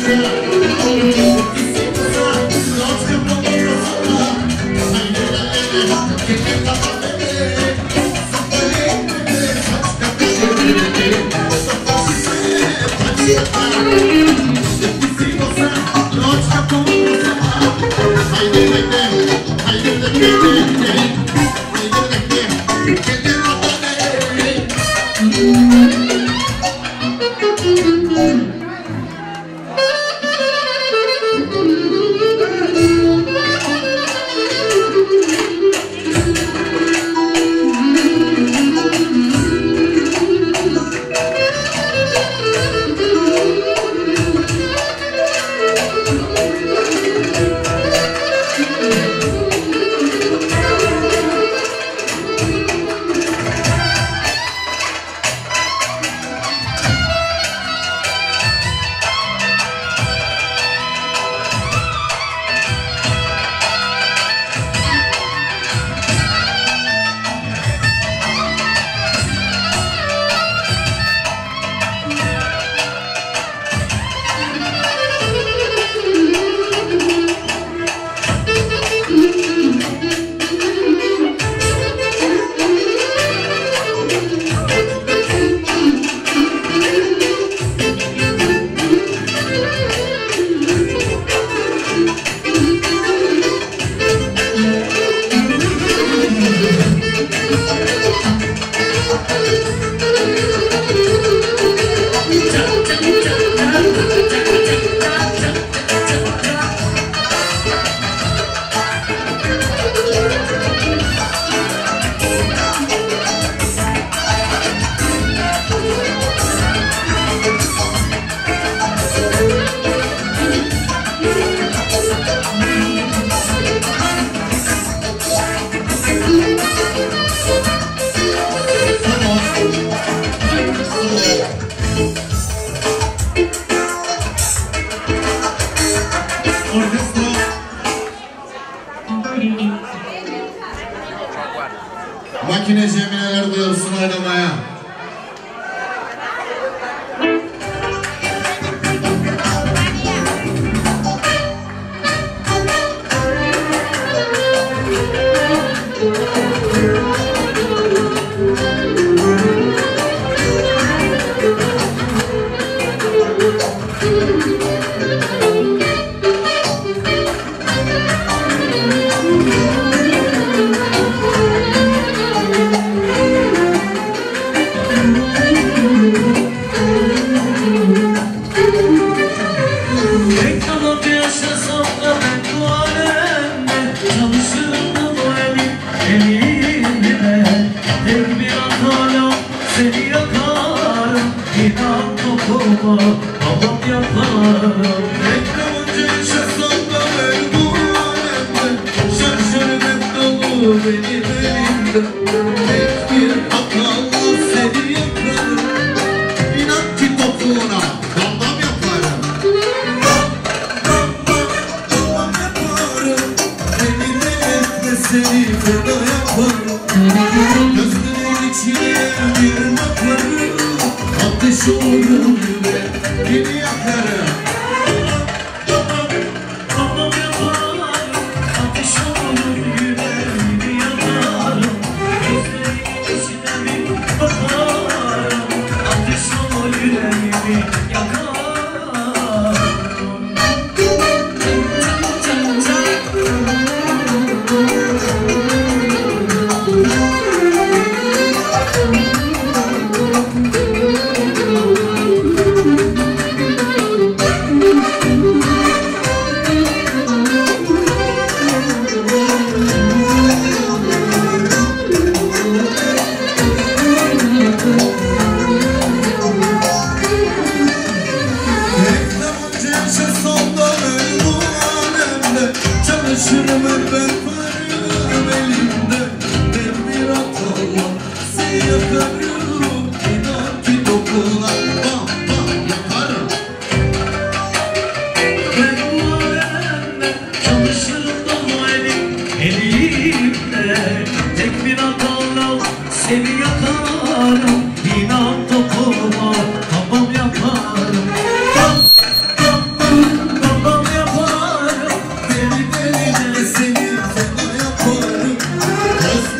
Makine Cemileler buyursun oynamaya.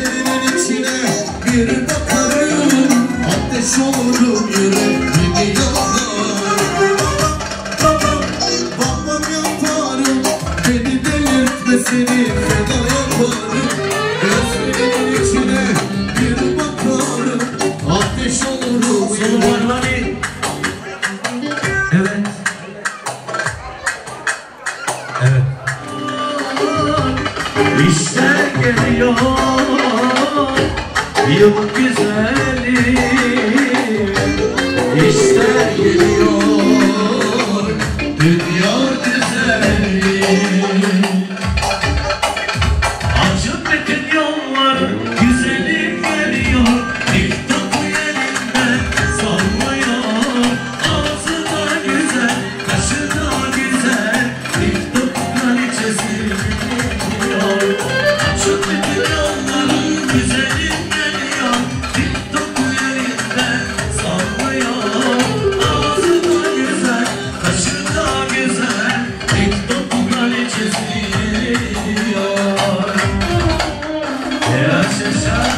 Gözlerinin içine bir bakarım, ateş olurum yüreğimi yakar. Babam yaparım, beni delirtmesini feda yaparım. Gözlerinin içine bir bakarım, ateş olurum yüreğimi. Evet. Evet. İşte geliyor yıl güzeli, işte geliyor dünya güzeli. Açın bütün yollar, güzelim geliyor, ilk topu elinden sallıyor. Ağzı da güzel, kaşı da güzel, ilk topu kraliçesi geliyor. Açın bütün yollar, güzelim geliyor, ilk topu elinden sallıyor. Ağzı da güzel, kaşı da güzel, ilk topu kraliçesi geliyor. Yaşa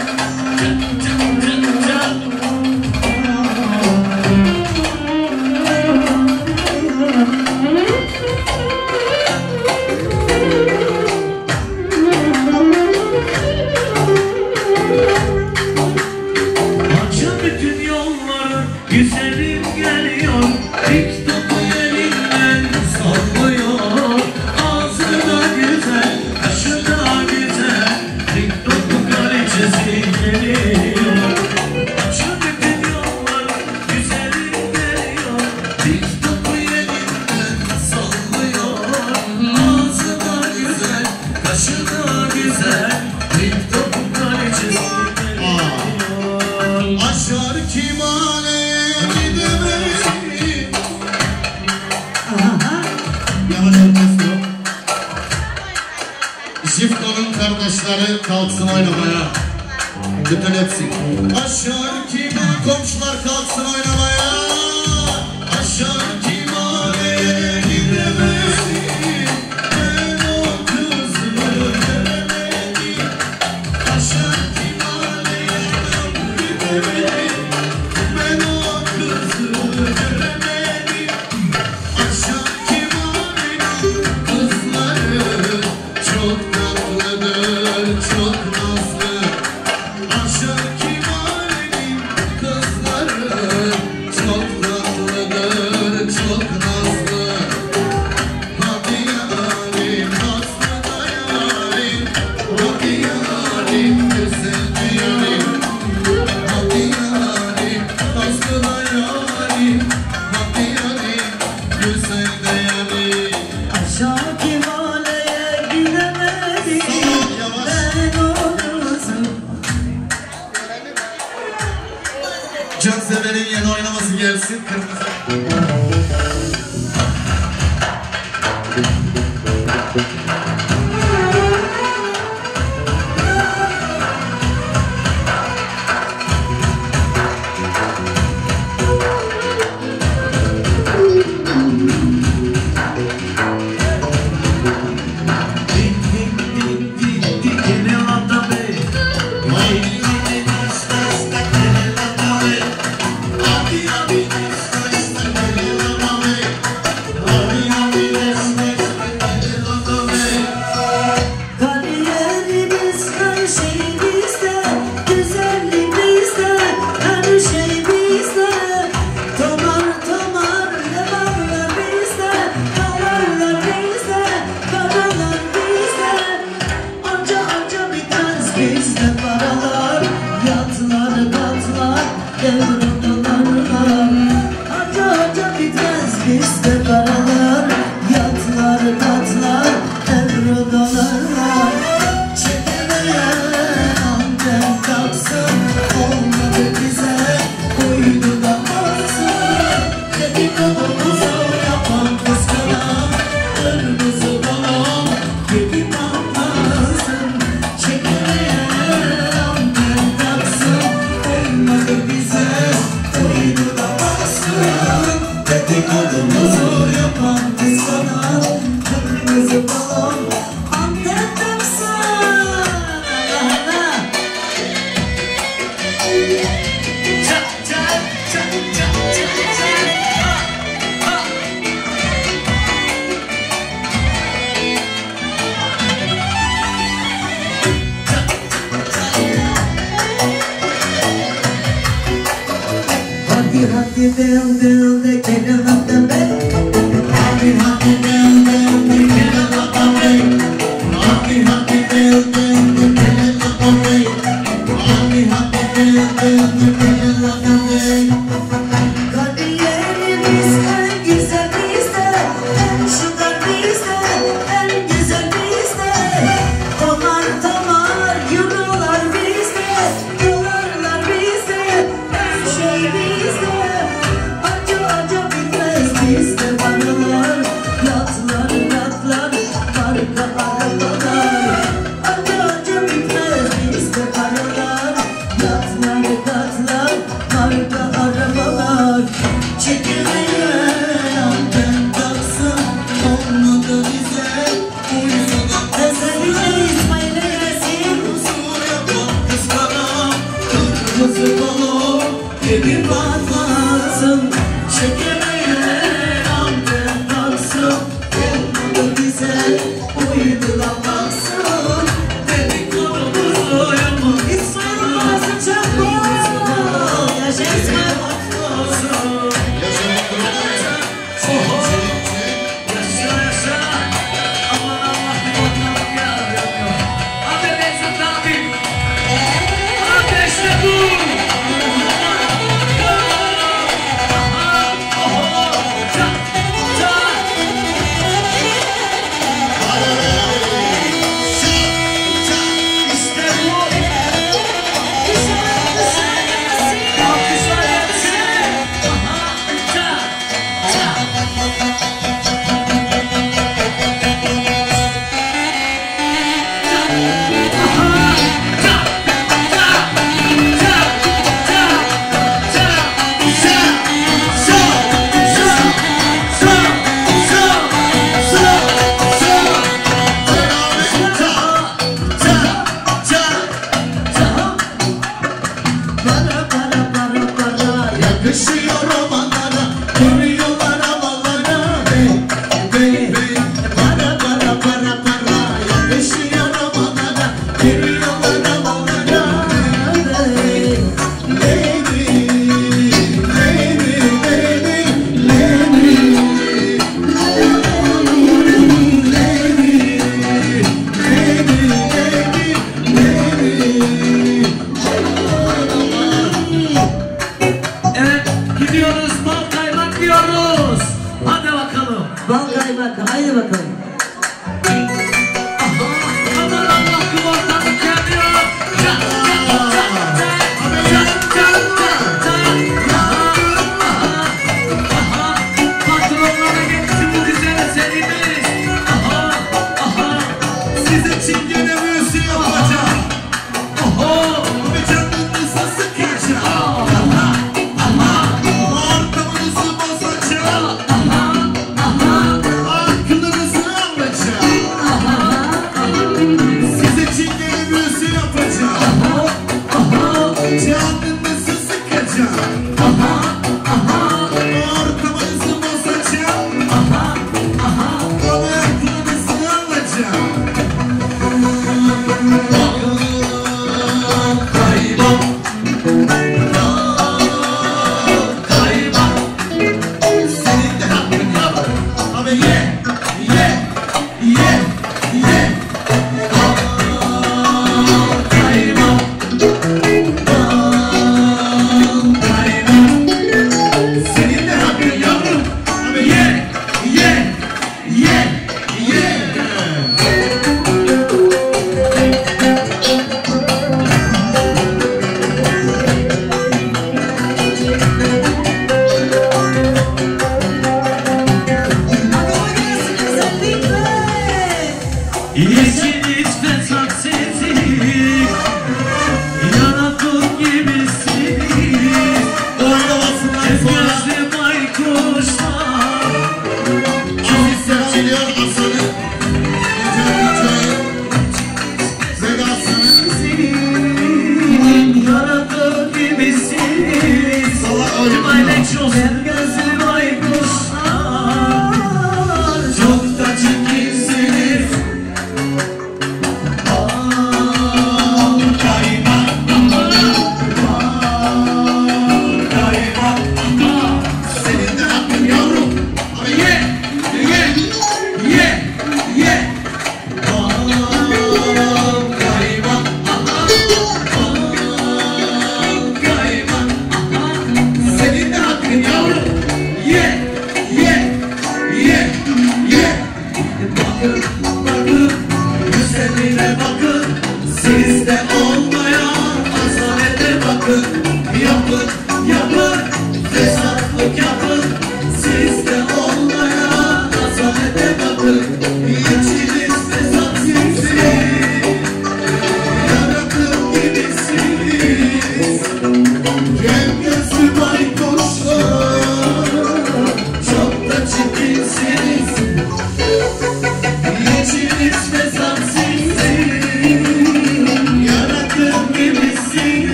Açın bütün yolları, güzelim geliyor, ilk topu elinden sallıyor. Ağzı da güzel, kaşı da güzel, ilk topu kraliçesi geliyor. Açın bütün yolları, güzelim geliyor, ilk topu elinden sallıyor. Ağzı da güzel, kaşı da güzel, ilk topu kraliçesi geliyor. Aşar kimale gidemedim. Yavaş orkestro. Jifko'nun kardeşleri kalksın oynamaya. Bütün hepsi. Aşar kimale, komşular kalksın oynamaya. Aşar kimale gidemedim. Ben o kızı göremedim. Aşar kimale gidemedim. Ben o kızı göremedim. Aşar kimale'nin kızları çok tatlıdır, çok nazlı. Aşar kimale'nin kızları çok tatlıdır, çok nazlı. Hadi yarim, nazlı da yarim. Hadi yarim, güzel yarim. Hadi yarim, nazlı da yarim. Hadi yarim, güzel de yarim. Aşağı Kemale'ye gidemedim. Tamam, yavaş. Ben o kızım. Cansever'in yeni oynaması gelsin. Kırmızı. Kariyerimiz her şey bizde, güzellik bizde, her şey bizde. Tomar tomar ne varlar bizde, paralar bizde, paralar bizde. Anca anca bitmez bizde paralar, yatlar katlar, euro dolarlar. Anca anca bitmez bizde paralar, yatlar katlar, euro dolarlar. Çekemeyen anten kalksın, olmadı bize uydu da olsun. Dedikodumuzu yapan kıskanan, kırmızı balon gibi patlasın. Çekemeyen anten kalksın, olmadı bize uydu da olsun. Dedikodumuzu yapan kıskanan, kırmızı balon anten taksın. hadi del del de kelimem be. Hadi hadi del del de kelimem be. Hadi hadi del del de kelimem be. Hadi hadi del del de kelimem be. Kadiyerimiz en güzel bizde, en şıkar bizde, en güzel bizde. Tomar tomar yürüyorlar bizde, dolarlar bizde, her şey bizde. Acı acı bitmez bizde paralar, latlar latlar, marka arabalar. Acı acı bitmez bizde paralar, latlar latlar, marka arabalar. Çekilmeyen anten taksın, olmadı bize uyusun. Özellikle İsmail'e gelsin. Huzur yapma kıskana, kırmızı balo gibi patlasın. Çekemeyen anten taksın, olmadı bize uydulamazsın. Dedikodumuzu yapma İsmail'in babası çakma. Yaşa İsmail.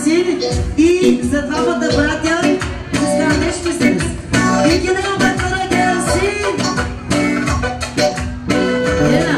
gelsin. İyi, size damat da bırak ya. Siz kardeş misiniz? İyi ki damatlara gelsin. Gel.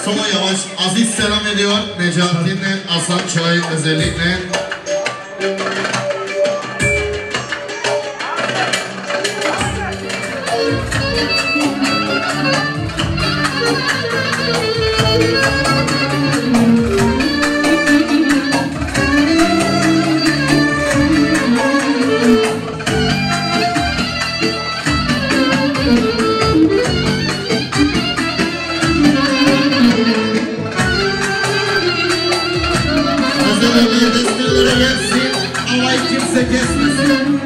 Soma Yavaş aziz selam ediyor. Necati'yle Hasan Çay özellikle. Kimse kesmesin.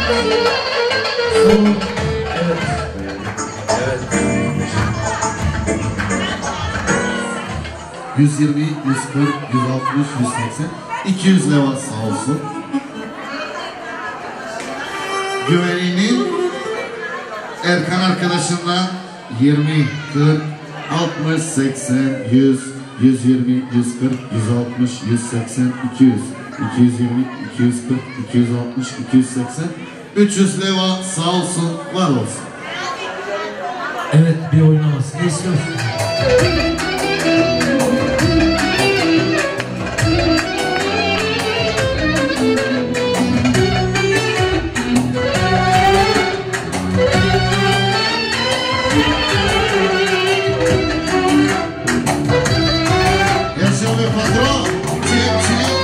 120, 140, 160, 180, 200 leva sağ olsun. Güveninin Erkan arkadaşından 20, 40, 60, 80, 100, 120, 140, 160, 180, 200, 220, 240, 260, 280, 300 leva sağ olsun, var olsun. Evet, bir oynamasını istiyorsun. Yaşa be patron, çek çek.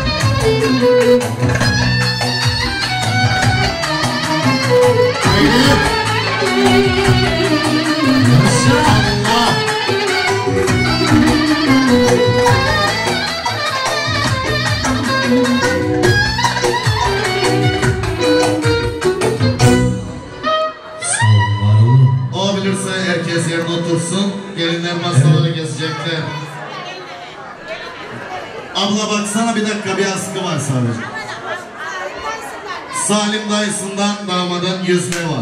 O bilirse herkes yerine otursun. Gelinler masaları gezecekler. Abla baksana, bir dakika, bir askı var sadece. Salim dayısından damadan 100 leva.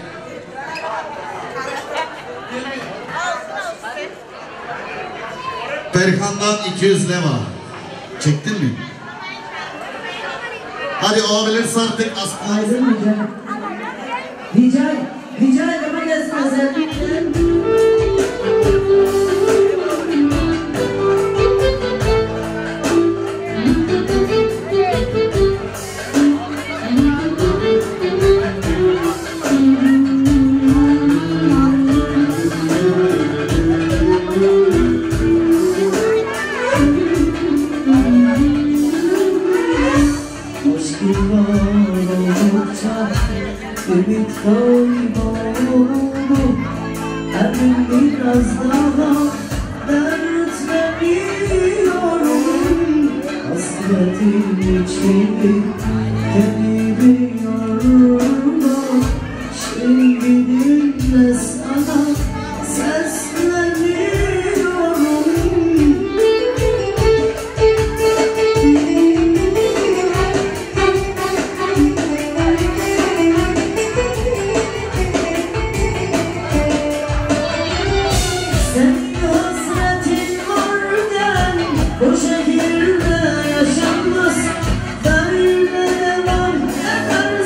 Perhan'dan 200 leva. Çektin mi? Hadi olabilirse artık askılar. Rica ederim gelsin özellikle. Ümit kayboldu, hem biraz daha dertleniyorum. Hasretin içini temizliyorum. Şimdi dinle sana sesleniyorum. Bu şehirde yaşanmaz, böyle devam eder.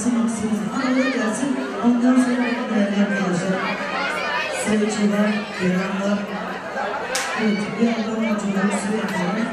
gelsin, araları gelsin. Ondan sonra değerli arkadaşlar. Sayıcılar, yaranlar. Evet, bir yandan hocaları sürekli.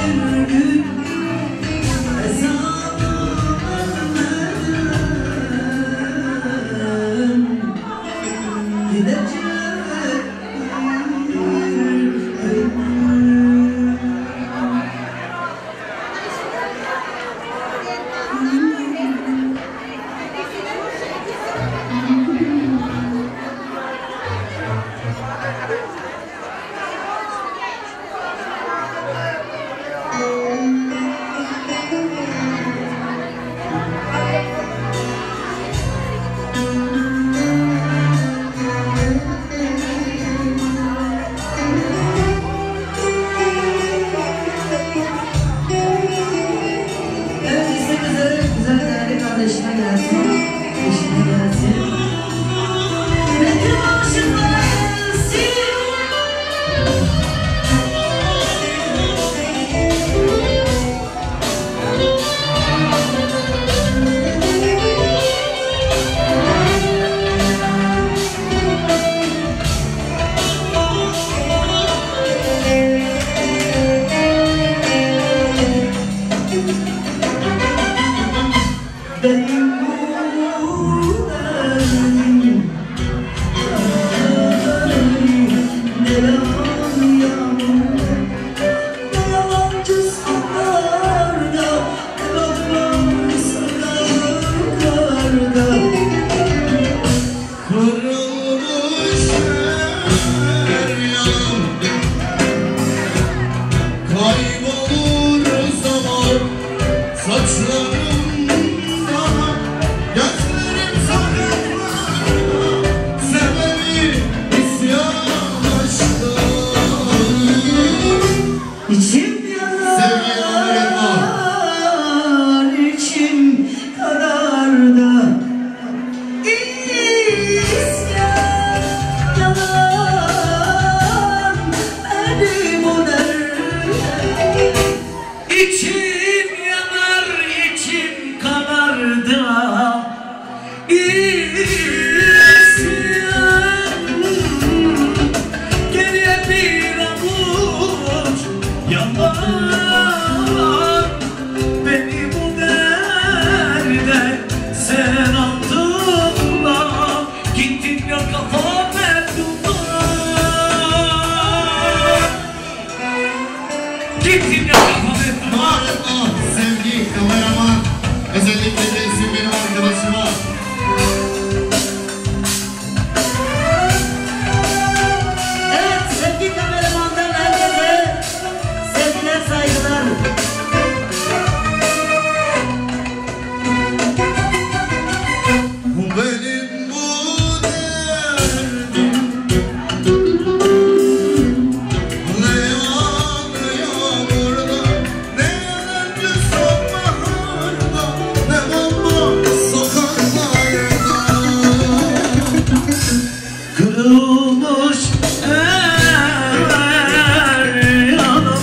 gün hesabımı vermem gideceğim. Eşine gelsin, eşine gelsin. Benim aşkıma gelsin. Benim İçim yanar, içim kanar da isyan yalan benim o derde. İçim yanar, içim kanar da isyan geriye bir avuç yalan beni bu derde sen aldın da gittin ya kafam hep duman gittin ya kafam hep duman. Sevgi kameraman, özellikle de isim benim arkadaşıma. Evet, sevgi kameramandan herkese sevgiler, saygılar. Benim bu derdim ne yağmurda, ne yalancı sonbaharda, ne bomboş sokaklarda. Kırılmış her yanım,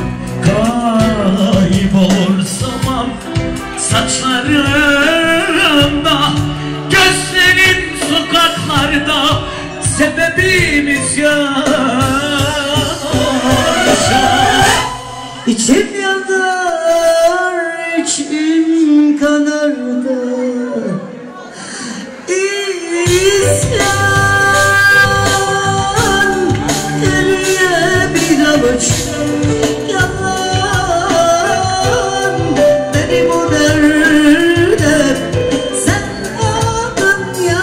kaybolur zaman saçlarımda, gözlerin sokaklarda, sebebimiz yaşar. İçim yanar, içim kanar da İsyan geriye bir avuç yalan benim o derde sen aldın ya.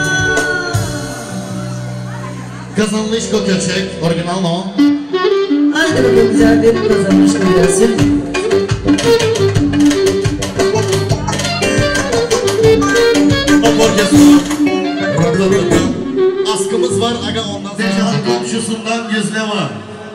Kazanmış Köçek, orijinal no. Haydi bakalım güzellerim kazanmışlar gelsin. Askımız var aga, ondan sonra komşusundan 100 lira.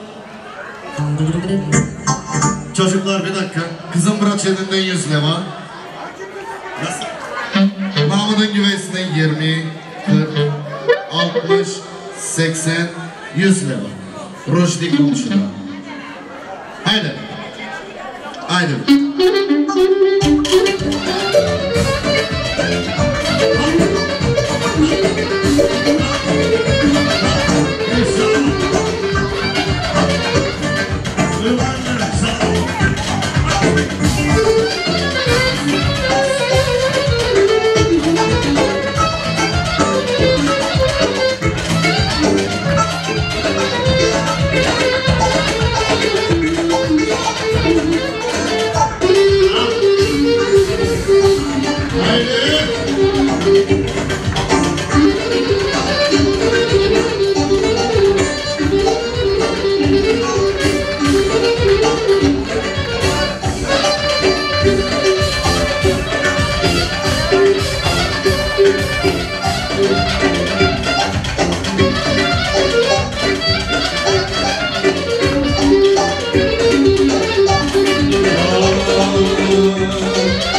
Çocuklar bir dakika, kızım Braçeli'nden 100 lira. Nasıl? Mahmut'un güveysinden 20, 40, 60, 80, 100 lira. Rojdi komşudan. Haydi. Haydi.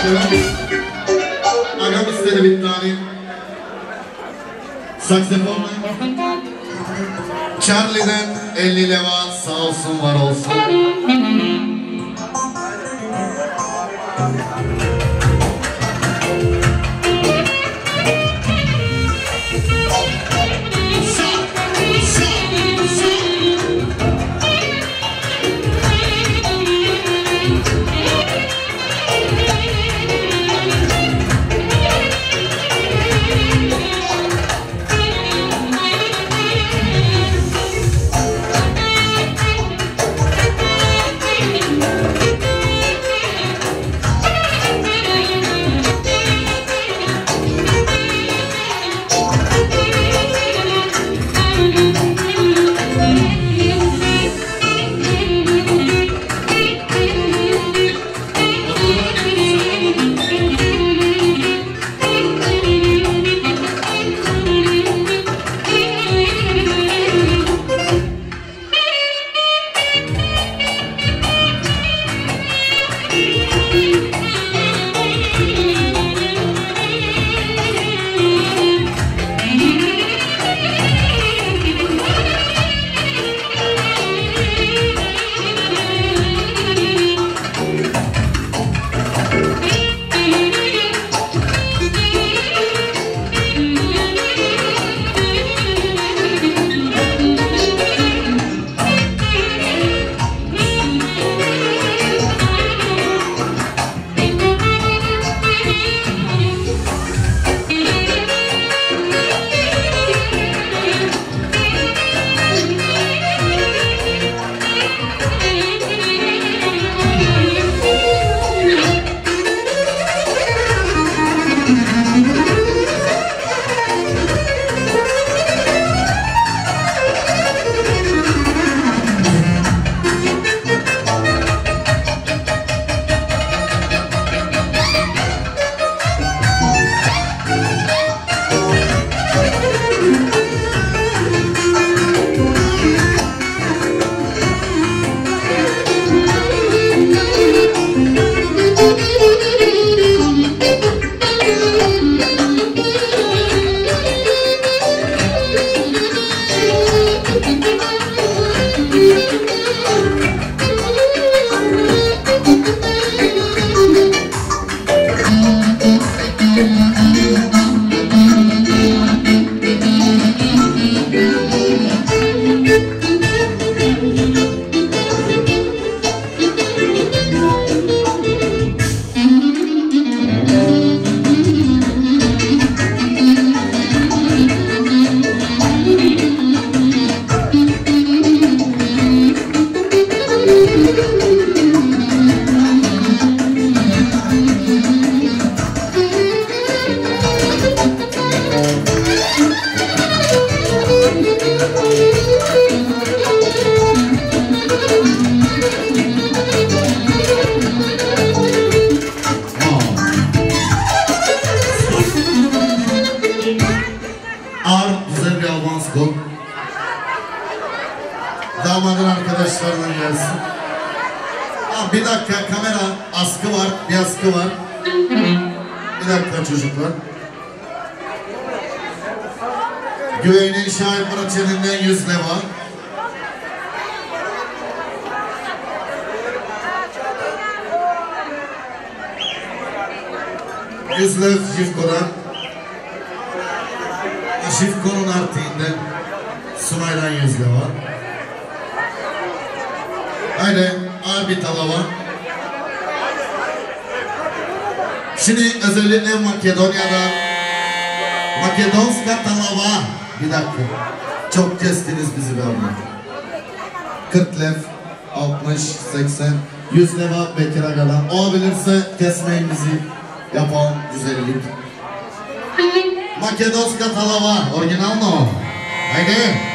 Evet. Agam istedi bir tane. Saksafonla. Charlie'den 50 leva sağ olsun var olsun. Damadın arkadaşlarına gelsin. Bir dakika, kamera askı var, bir askı var. Bir dakika çocuklar. Güveynin Şahin Murat Çelin'den 100 leva. Yüzler Jifko'dan. Jifko'nun artığından Sunay'dan 100 leva. Haydi abi talava. Şimdi özellikle Makedonya'da Makedonska talava. Bir dakika. Çok kestiniz bizi be abla. 40 lev, 60, 80, 100 leva Bekir Aga'dan. O bilirse kesmeyin bizi. Yapalım güzellik. Makedonska talava. Orijinal mı o? Haydi.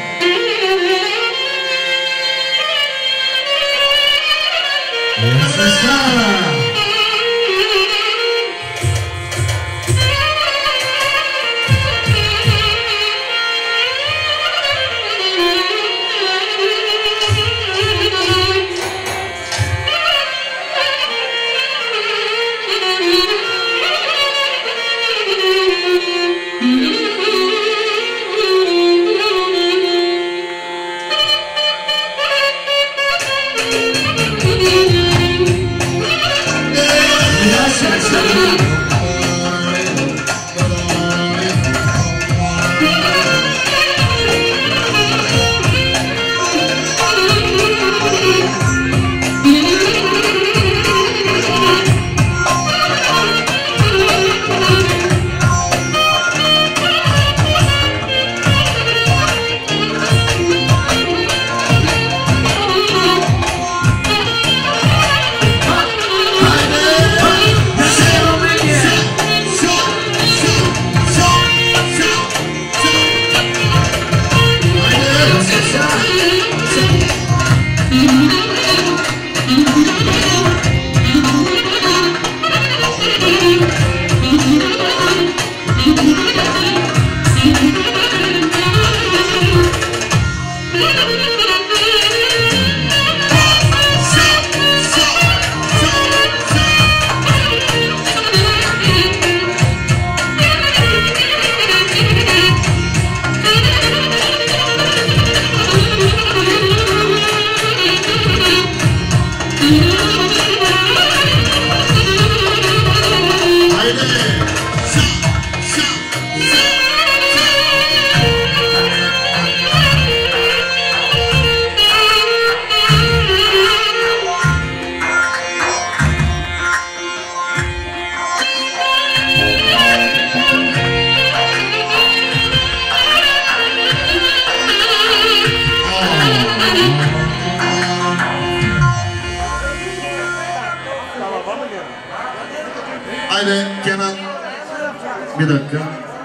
Haydi Kenan. Bir dakika.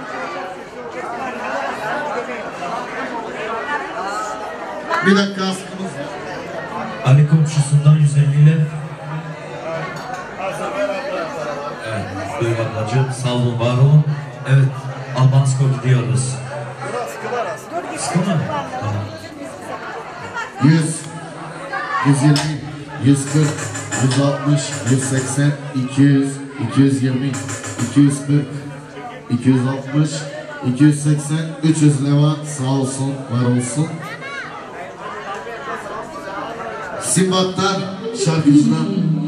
Bir dakika askımız var. Ali komşusundan 150 ile. Evet, buyur ablacığım. Sağ olun, var olun. Evet, Albansko gidiyoruz. Sıkı mı? Tamam. 100, 120, 140, 160, 180, 200, 220, 240, 260, 280, 300 leva sağ olsun, var olsun. Simbat'tan, şarkıcıdan,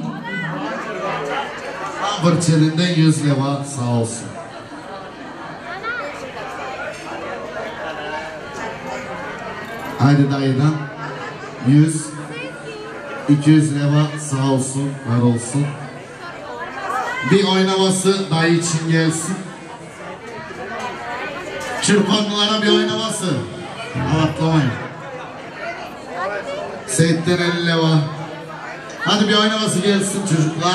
Ambarçeli'nden 100 leva sağ olsun. Haydi dayıdan 100, 200 leva sağ olsun, var olsun. Bir oynaması dayı için gelsin. Çırpanlılara bir oynaması. Atlamayın. Seyit'ten 50 leva. Hadi bir oynaması gelsin çocuklar.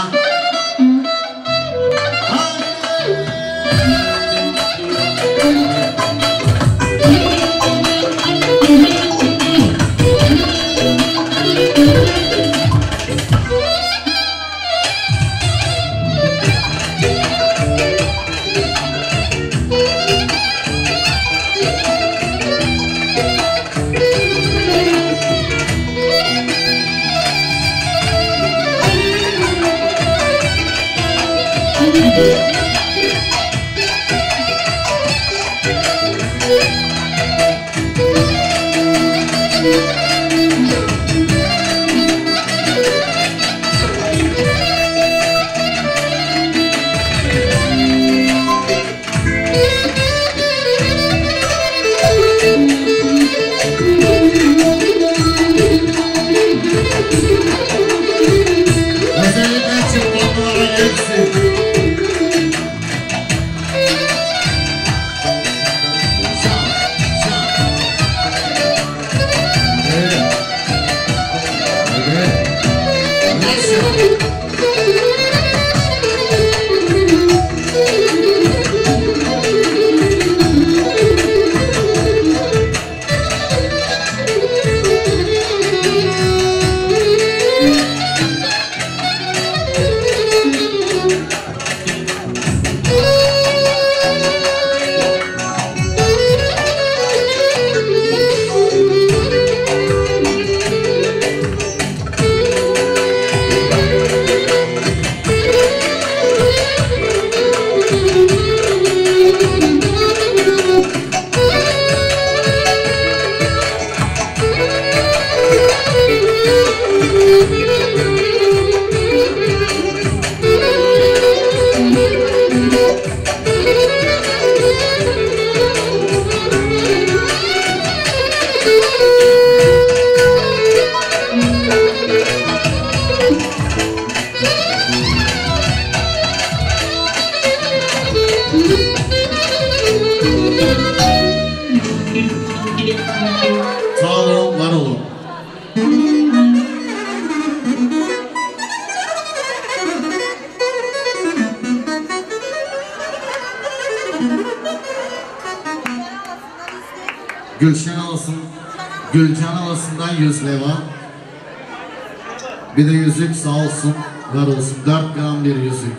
Sağ olun, var olun. Gülcan Alası'ndan 100 leva. Bir de yüzük sağ olsun, var olsun. 4 gram bir yüzük.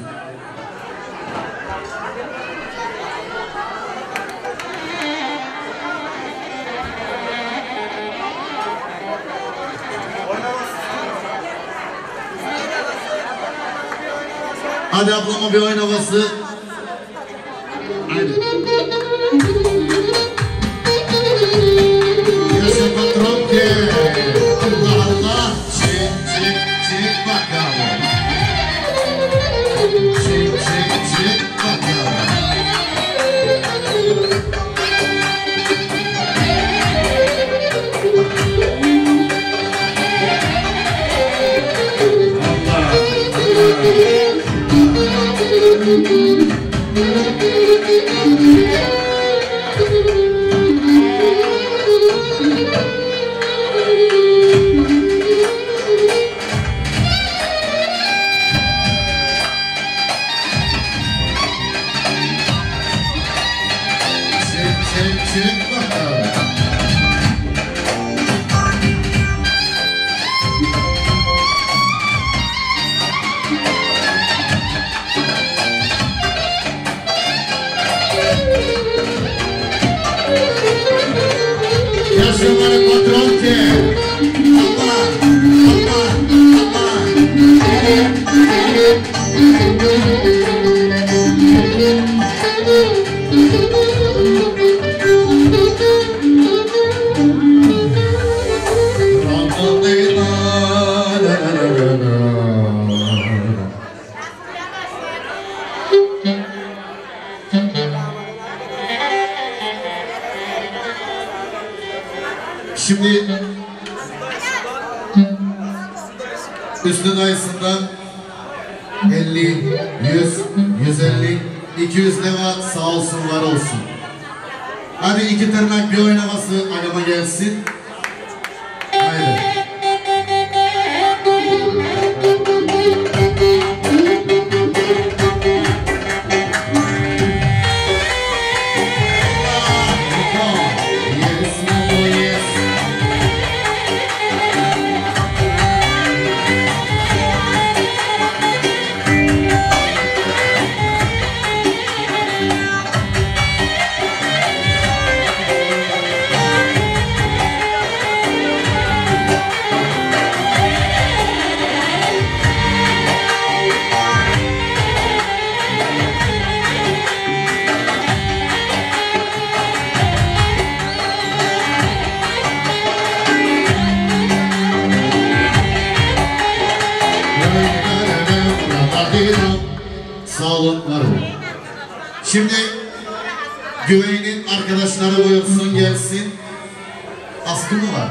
Hadi ablama bir oyun havası. Haydi. Yaşa patron ki. Allah Allah. Çık çık çık bakalım. Çık çık çık bakalım. Şamarı patron ki. Aman, Şimdi üstü dayısından 50, 100, 150, 200 leva sağ olsun var olsun. Hadi iki tırnak bir oynaması agama gelsin. Haydi. Sağ olun, var olun. Şimdi güveynin arkadaşları buyursun gelsin. Askı mı var?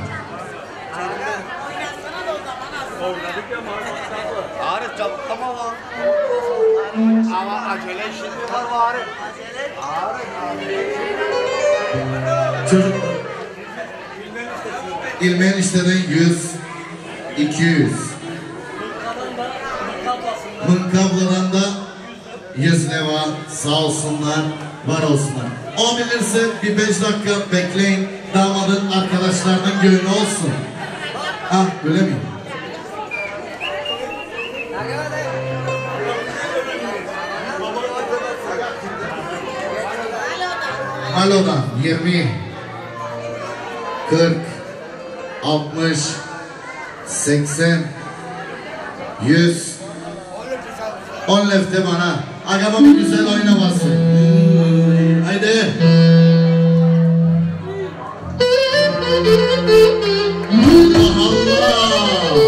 Arif çabuklama var. Ama acele şimdi var Arif. Çocuk İlmen işlerden 100, 200. Mınkabladan da 100 leva sağ olsunlar, var olsunlar. O bilirse bir 5 dakika bekleyin, damadın arkadaşlarının gönlü olsun. Ah öyle mi? Alo'dan 20, 40, 60, 80, 100, 10 lefte bana. Agama bir güzel oynaması. Haydi. Allah Allah.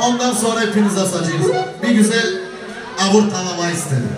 Ondan sonra hepiniz asacağız. Bir güzel avur tavama istedim.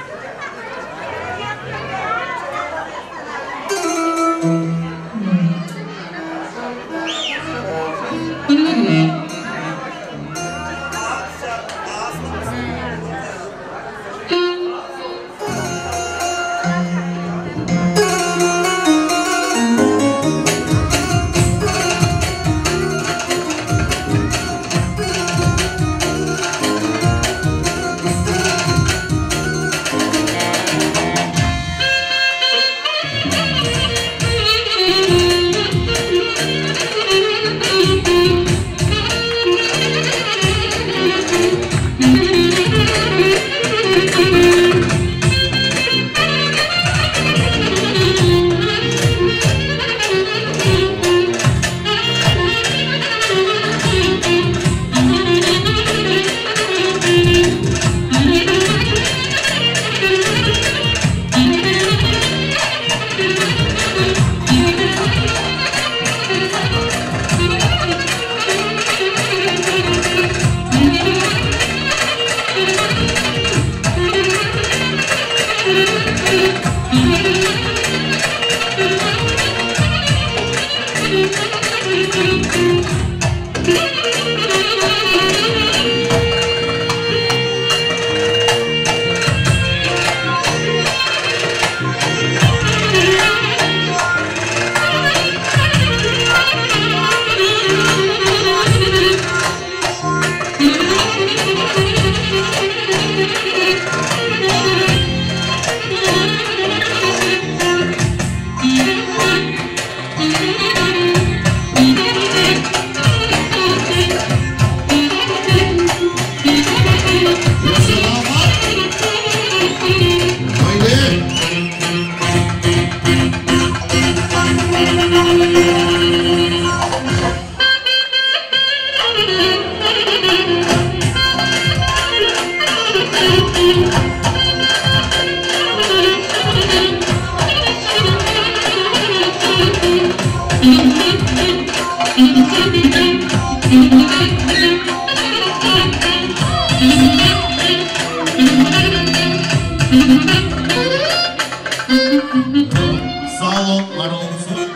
Sağ olun, var olun.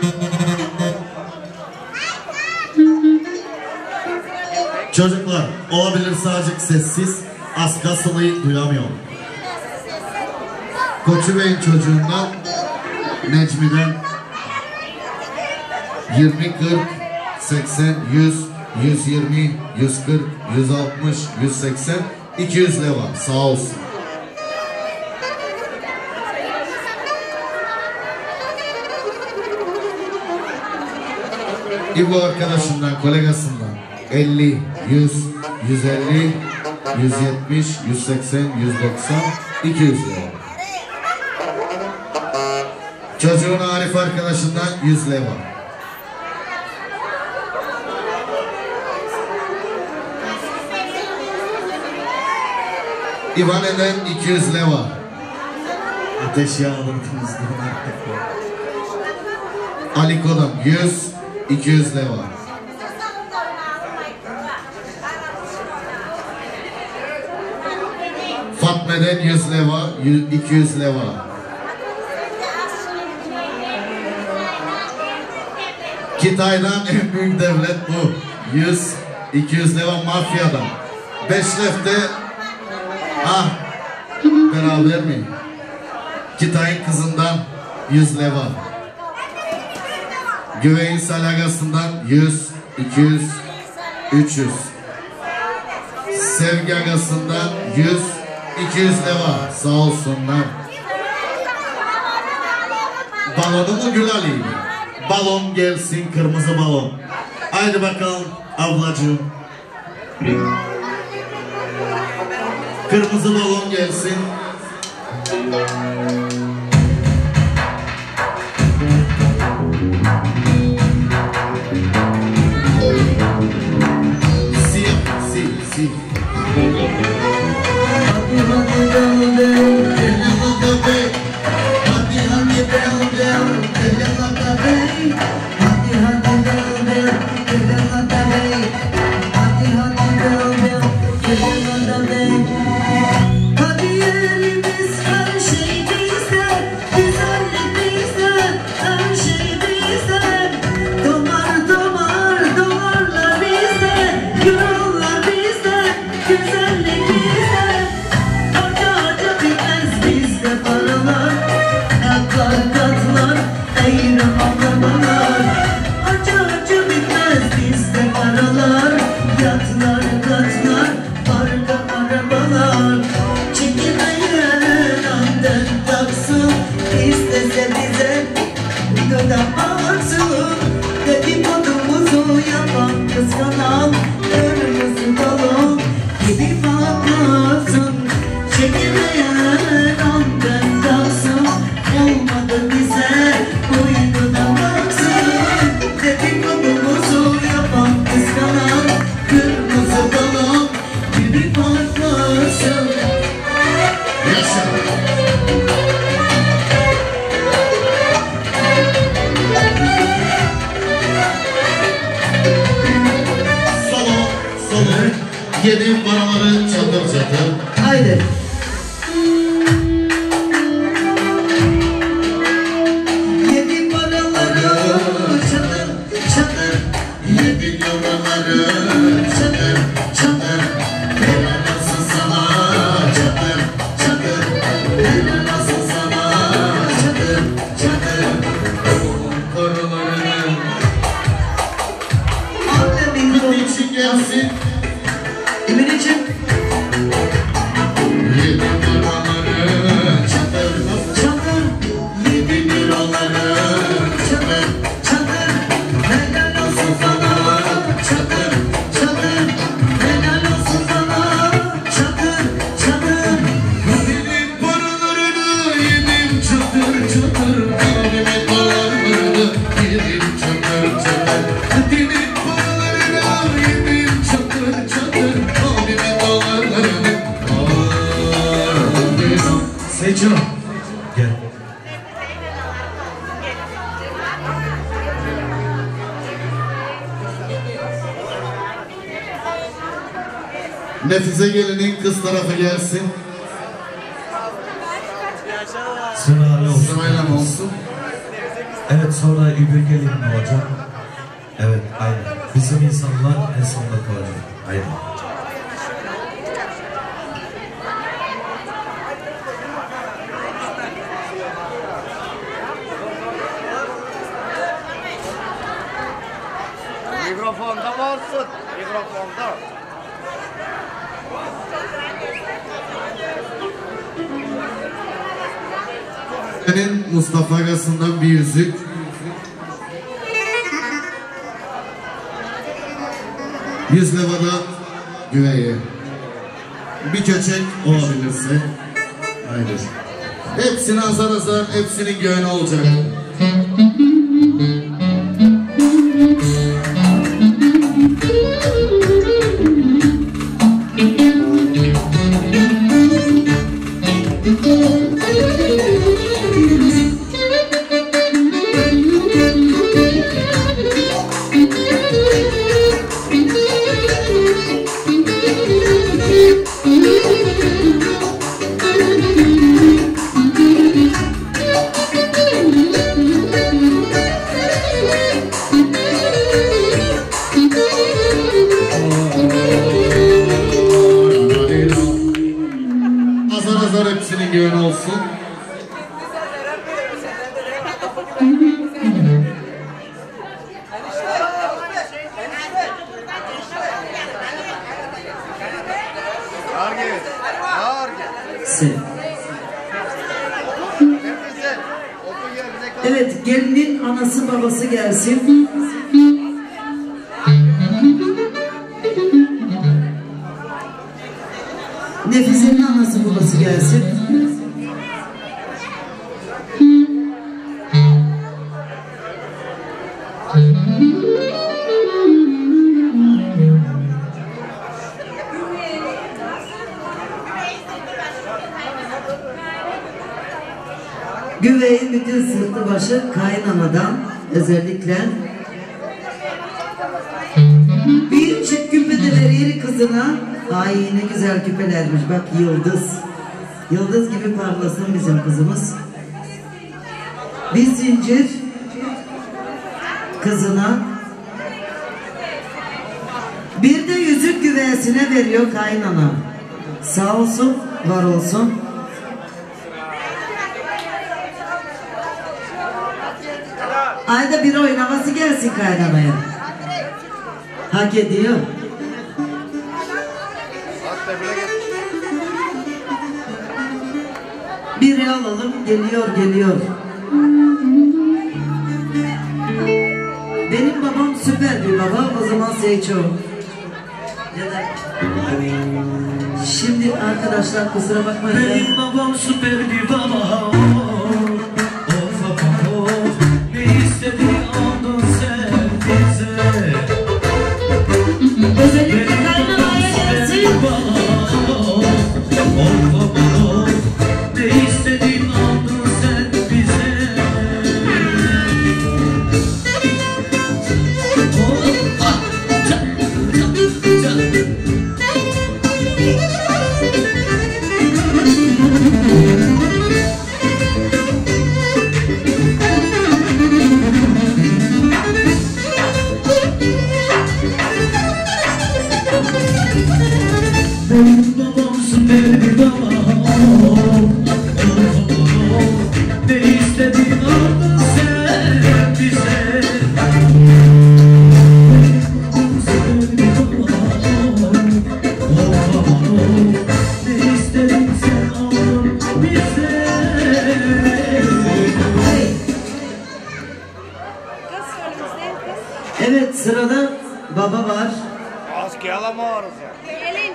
Çocuklar, olabilirse azıcık sessiz, az kasılıyı duyamıyorum. Koçu Bey'in çocuğundan, Necmi'den 20, 40, 80, 100, 120, 140, 160, 180, 200 leva. Sağ olsun. İbo arkadaşından, kolegasından 50, 100, 150, 170, 180, 190, 200 leva. Çocuğun Arif arkadaşından 100 leva. İvane'den 200 leva. Ateş yağdım Aliko'dan 100, 200 leva. Fatme'den 100 leva, 200 leva. Kitay'dan en büyük devlet bu. 100, 200 leva mafyadan. 5 lefte beraber mi? Kitay'ın kızından 100 leva. Güveyin Salagası'ndan 100, 200, 300. Sevgi Agası'ndan 100, 200 leva. Sağ olsunlar. Balonu mu Gül Ali? Balon gelsin, kırmızı balon. Haydi bakalım ablacığım. Kırmızı balon gelsin. Hati hati bel bel, Yedi paraları çatır çatır. Haydi. Yedi paraları çatır çatır. Yedi paraları çatır çatır. Helal olsun sana çatır çatır. Helal olsun sana çatır çatır. Paralarını Annemin bunun için gelsin. kimin için? Yedi paraları çatır Çatır. yedi liraları Çatır çatır. Helal olsun sana. Çatır çatır. Helal olsun sana. Çatır çatır. Yedim paralarını yedim çatır çatır. Abimin paralarını yedim çatır çatır. Yedim paralarını yedim çatır çatır. Abimin paralarını aldım. Seço. Gel. Nefize gelinin kız tarafı gelsin. Sırayla olsun. Sırayla mı olsun? Evet, sonra öbür gelin olacak. Evet, aynen. Bizim insanlar en sonunda kalacak. Aynen. Mikrofonda mı olsun? Mikrofonda. Senin Mustafa Agası'ndan bir yüzük. Yüz levada güveye. Bir köçek olabilirse. Haydi. Hepsini azar azar, hepsinin göğünü olacak. Azar azar hepsinin göğünü olsun. Evet, gelinin anası babası gelsin. Nefise'nin anası babası gelsin. Güveyin bütün sırtı başı kaynanadan özellikle bir çift küpe de verir kızına. Ay ne güzel küpelermiş, bak yıldız. Yıldız gibi parlasın bizim kızımız. Bir zincir kızına. Bir de yüzük güveyesine veriyor kaynana. Sağ olsun, var olsun. Ayda bir oynaması gelsin kaynanaya. Hak ediyor. Biri alalım, geliyor. Benim babam süper bir baba, o zaman Seyço. Şimdi arkadaşlar kusura bakmayın. Benim babam süper bir baba. Ne istedi aldın sen bize. Özellikle kaynanaya gelsin. Ne istedi sırada baba var. Az gelemez ya. Gelin.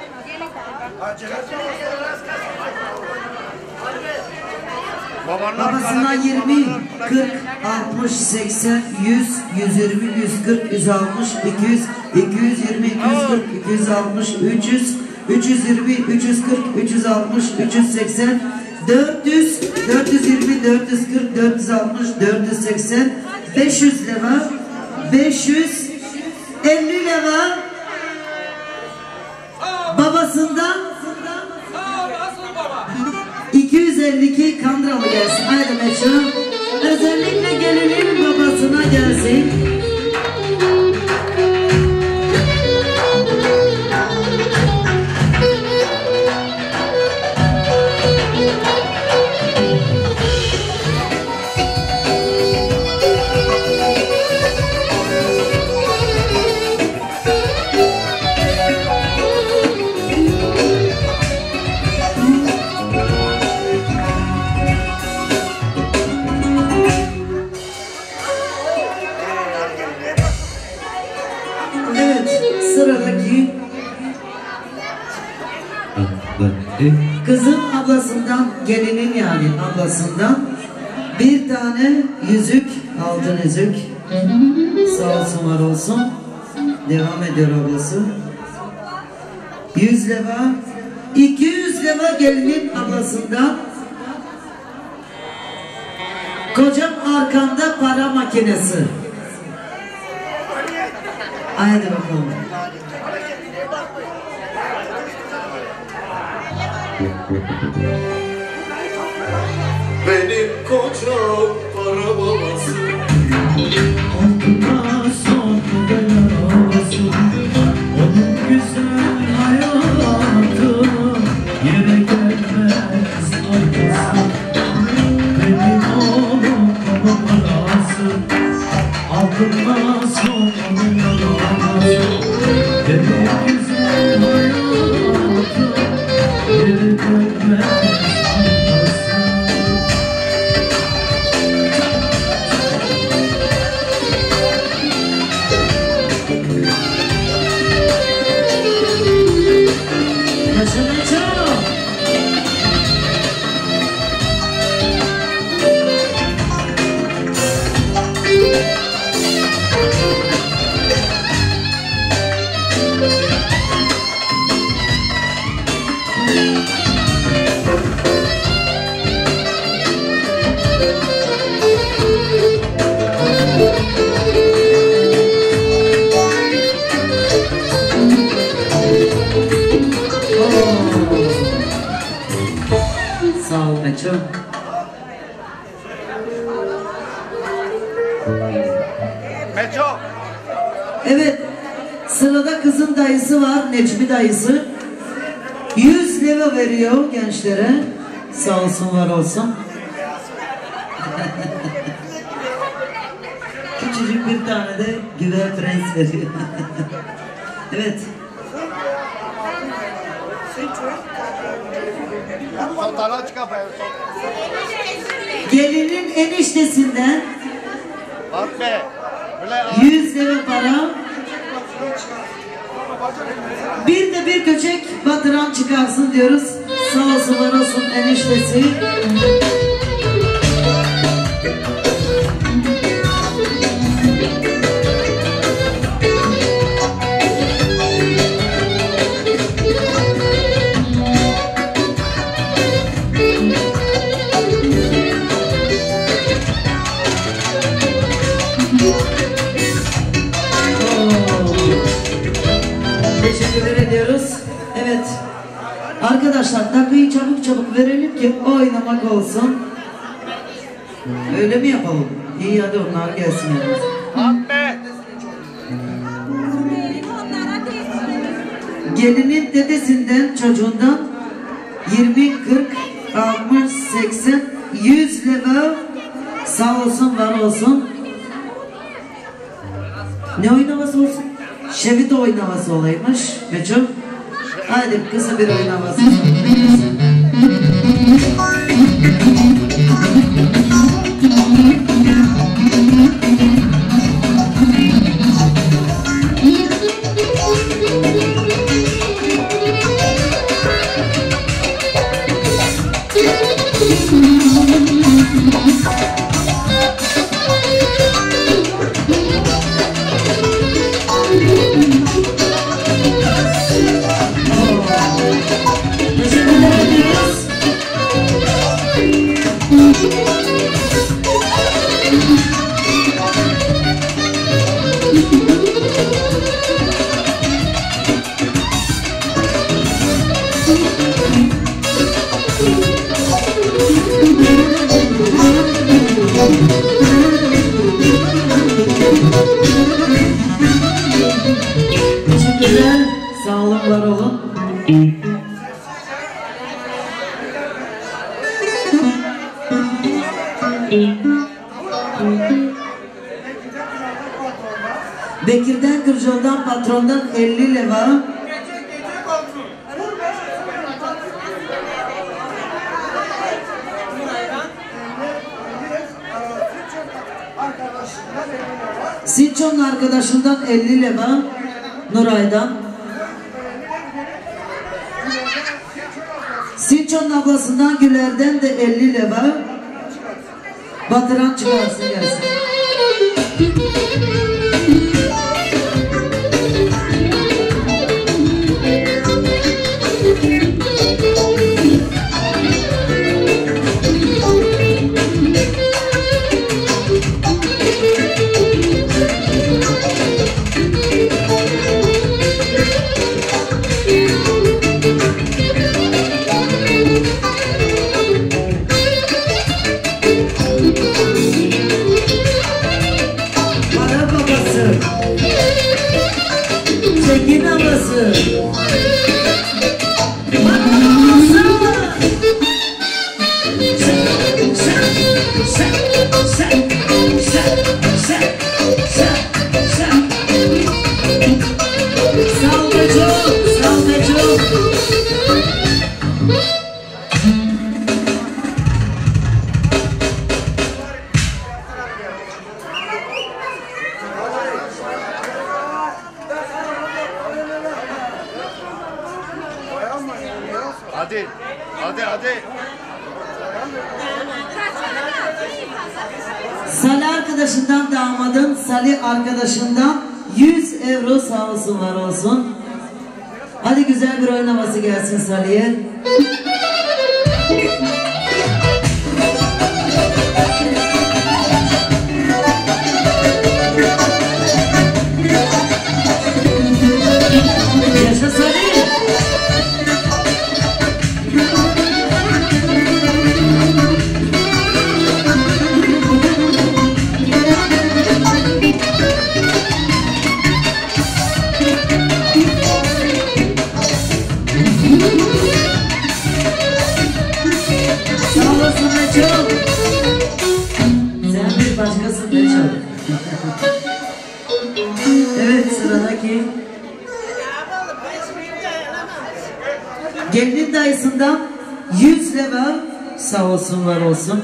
Babasına 20, 40, 60, 80, 100, 120, 140, 160, 200, 220, 240, 260, 300, 320, 340, 360, 380, 400, 420, 440, 460, 480, 500 leva, 550 leva babasından 252 Kandıralı gelsin. Haydi Meçhul. Özellikle gelinin babasına gelsin. Sıradaki kızın ablasından, gelinin yani ablasından bir tane yüzük, altın yüzük. Sağ olsun, var olsun. Devam ediyor ablası. 100 leva, 200 leva gelinin ablasından. Kocam arkamda para makinesi. Haydi bakalım. Benim kocam para babası. Altına son belası. Onun güzel hayatı yere gelmez arkası. Benim oğlum baba parası. Altına son belası. Benim güzel hayatı yere gelmez. Evet, sırada kızın dayısı var, Necmi dayısı. 100 lira veriyor gençlere. Sağ olsun, var olsun. Küçücük bir tane de güzel prens veriyor. Evet. Gelinin eniştesinden 100 lira para. Bir de bir köçek batıran çıkarsın diyoruz. Sağ olsun, var olsun eniştesi. Teşekkür ediyoruz. Evet. Arkadaşlar takıyı çabuk çabuk verelim ki oynamak olsun. Öyle mi yapalım? İyi, hadi onlar gelsin yani. Gelinin dedesinden, çocuğundan 20, 40, 60, 80, 100 lira. Sağ olsun, var olsun. Ne oynaması olsun? Şevit oynaması olaymış. Meçhul. Hadi kısa bir oynaması. Teşekkürler. Sağ olun, var olun. Bekir'den, Kırcıl'dan, patrondan 50 leva. Sinçon'un arkadaşından 50 leva. Nuray'dan. Sinçon'un ablasından Güler'den de 50 leva. Batıran çıkarsın gelsin. Zengin ablası. Hadi, hadi, hadi. Salih arkadaşından, damadın Salih arkadaşından 100 euro sağ olsun, var olsun. Hadi güzel bir oynaması gelsin Salih'e. Yaşa Salih. Sağ olasın Neço. Sen bir başkasın Neço. Evet, sıradaki gelinin dayısından 100 leva sağ olsun, var olsun.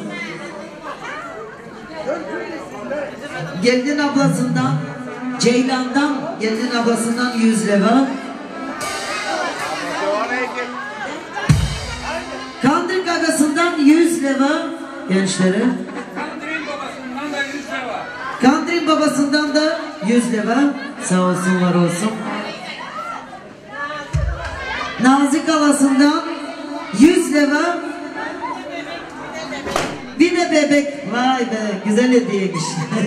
Gelinin ablasından, Ceylan'dan, gelinin ablasından 100 leva. Kandil gagasından 100 leva gençlere. Kandil'in babasından da 100 leva sağ olsun, var olsun. Nazik halasından 100 leva. Bir de bebek. Vay be, güzel hediyeymiş.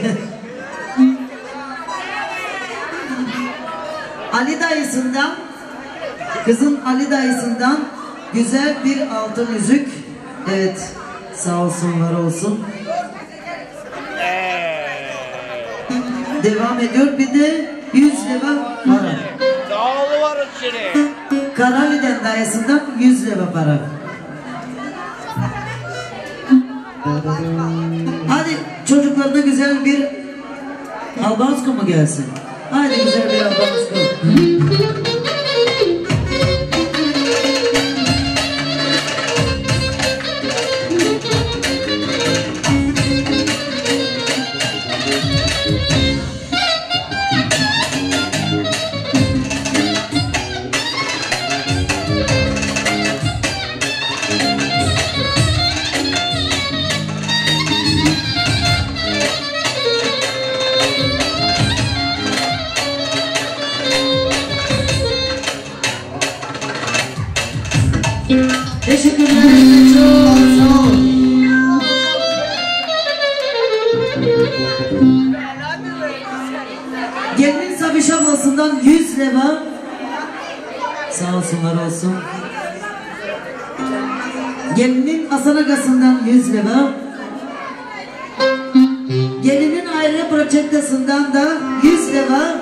Ali dayısından, kızın Ali dayısından güzel bir altın yüzük. Evet, sağ olsun, var olsun. Devam ediyor. Bir de 100 leva para. Dağlı var içeri. Karali'den dayısından 100 lira para. Hadi çocuklarına güzel bir albansko mu gelsin? Hadi güzel bir albansko. olsun, var olsun. Gelinin Hasan Agası'ndan 100 lira. Gelinin aile projektesinden da 100 lira.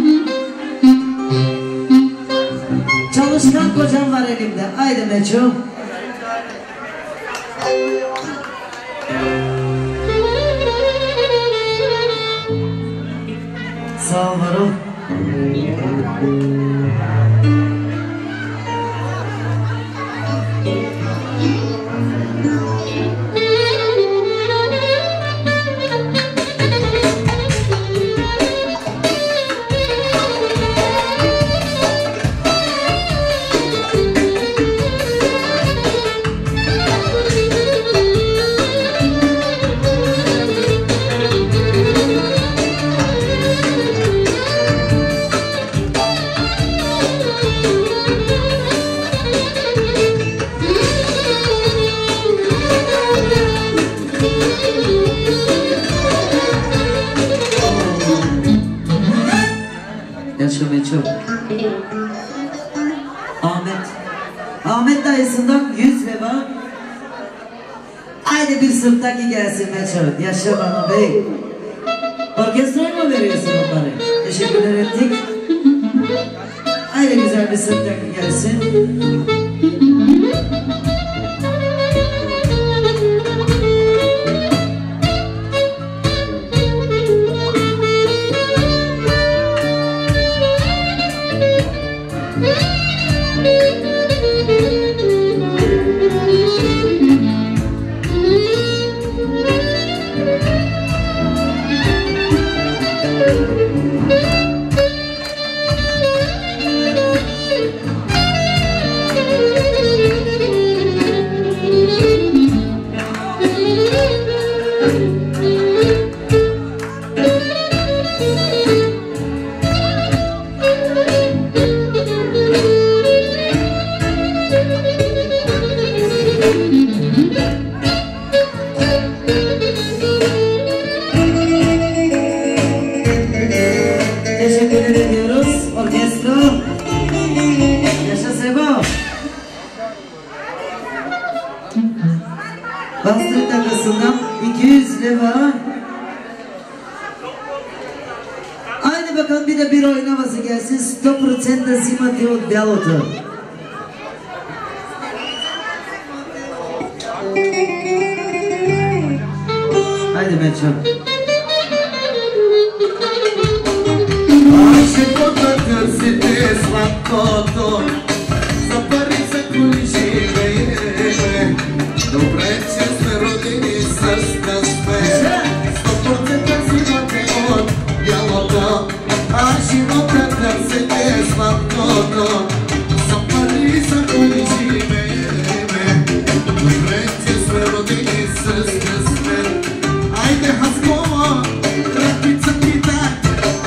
Çalışkan kocam var elimde. Haydi Meço. Sağ ol var ol. Ahmet dayısından 100 lira. Haydi bir sırttaki gelsin Meço. Yaşa bana bey. Orkestraya mı veriyorsun o parayı? Teşekkürler ettik. Haydi güzel bir sırttaki gelsin. Bastır takısından 200 lira. Haydi bakalım bir de bir oynaması gelsin. 100% zimati od běloto. Haydi Meço. Života krstite slatkoto, zapari se kuliši vejeme, dobre će sve rodini srsta sve, 100% zimate od bjelota, a života krstite slatkoto, zapari se kuliši vejeme, dobre će sve rodini srsta sve, ajde Haskova, rakica ti daj.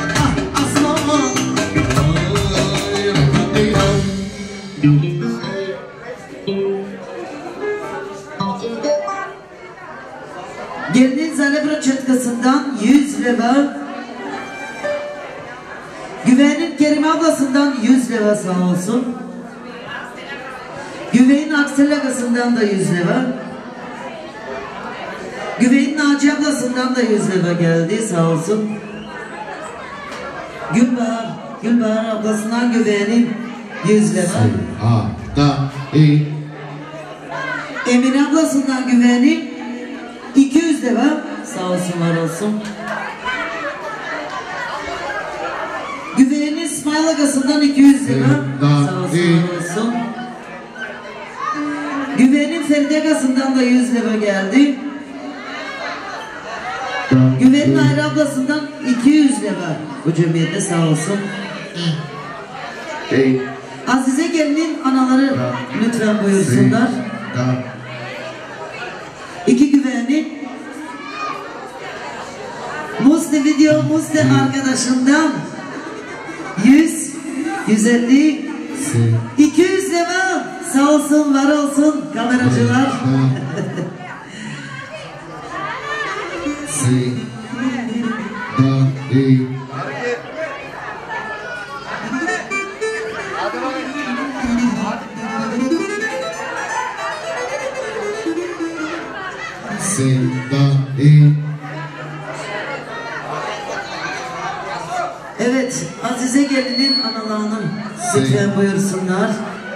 Gelinin Zanebra çetkasından 100 lira. Güvenin Kerime ablasından 100 lira sağ olsun. Güvenin Aksel agasından da 100 lira. Güvenin Naci ablasından da 100 lira geldi sağ olsun. Gülbahar ablasından Güvenin 100 lira. Emine ablasından Güvenin 200 lira sağ olsun var olsun. Güvenin İsmail agasından 200 lira sağ olsun var olsun. Güvenin Feride agasından da 100 lira geldi. Güvenin Ayrı ablasından 200 lira bu cemiyete sağ olsun. Azize gelinin anaları lütfen buyursunlar. İki güvenin Musti video Musti arkadaşından 100, 150, 200 lira sağ olsun var olsun kameracılar. say, da, e. Evet, Azize gelinin analarının lütfen buyursunlar.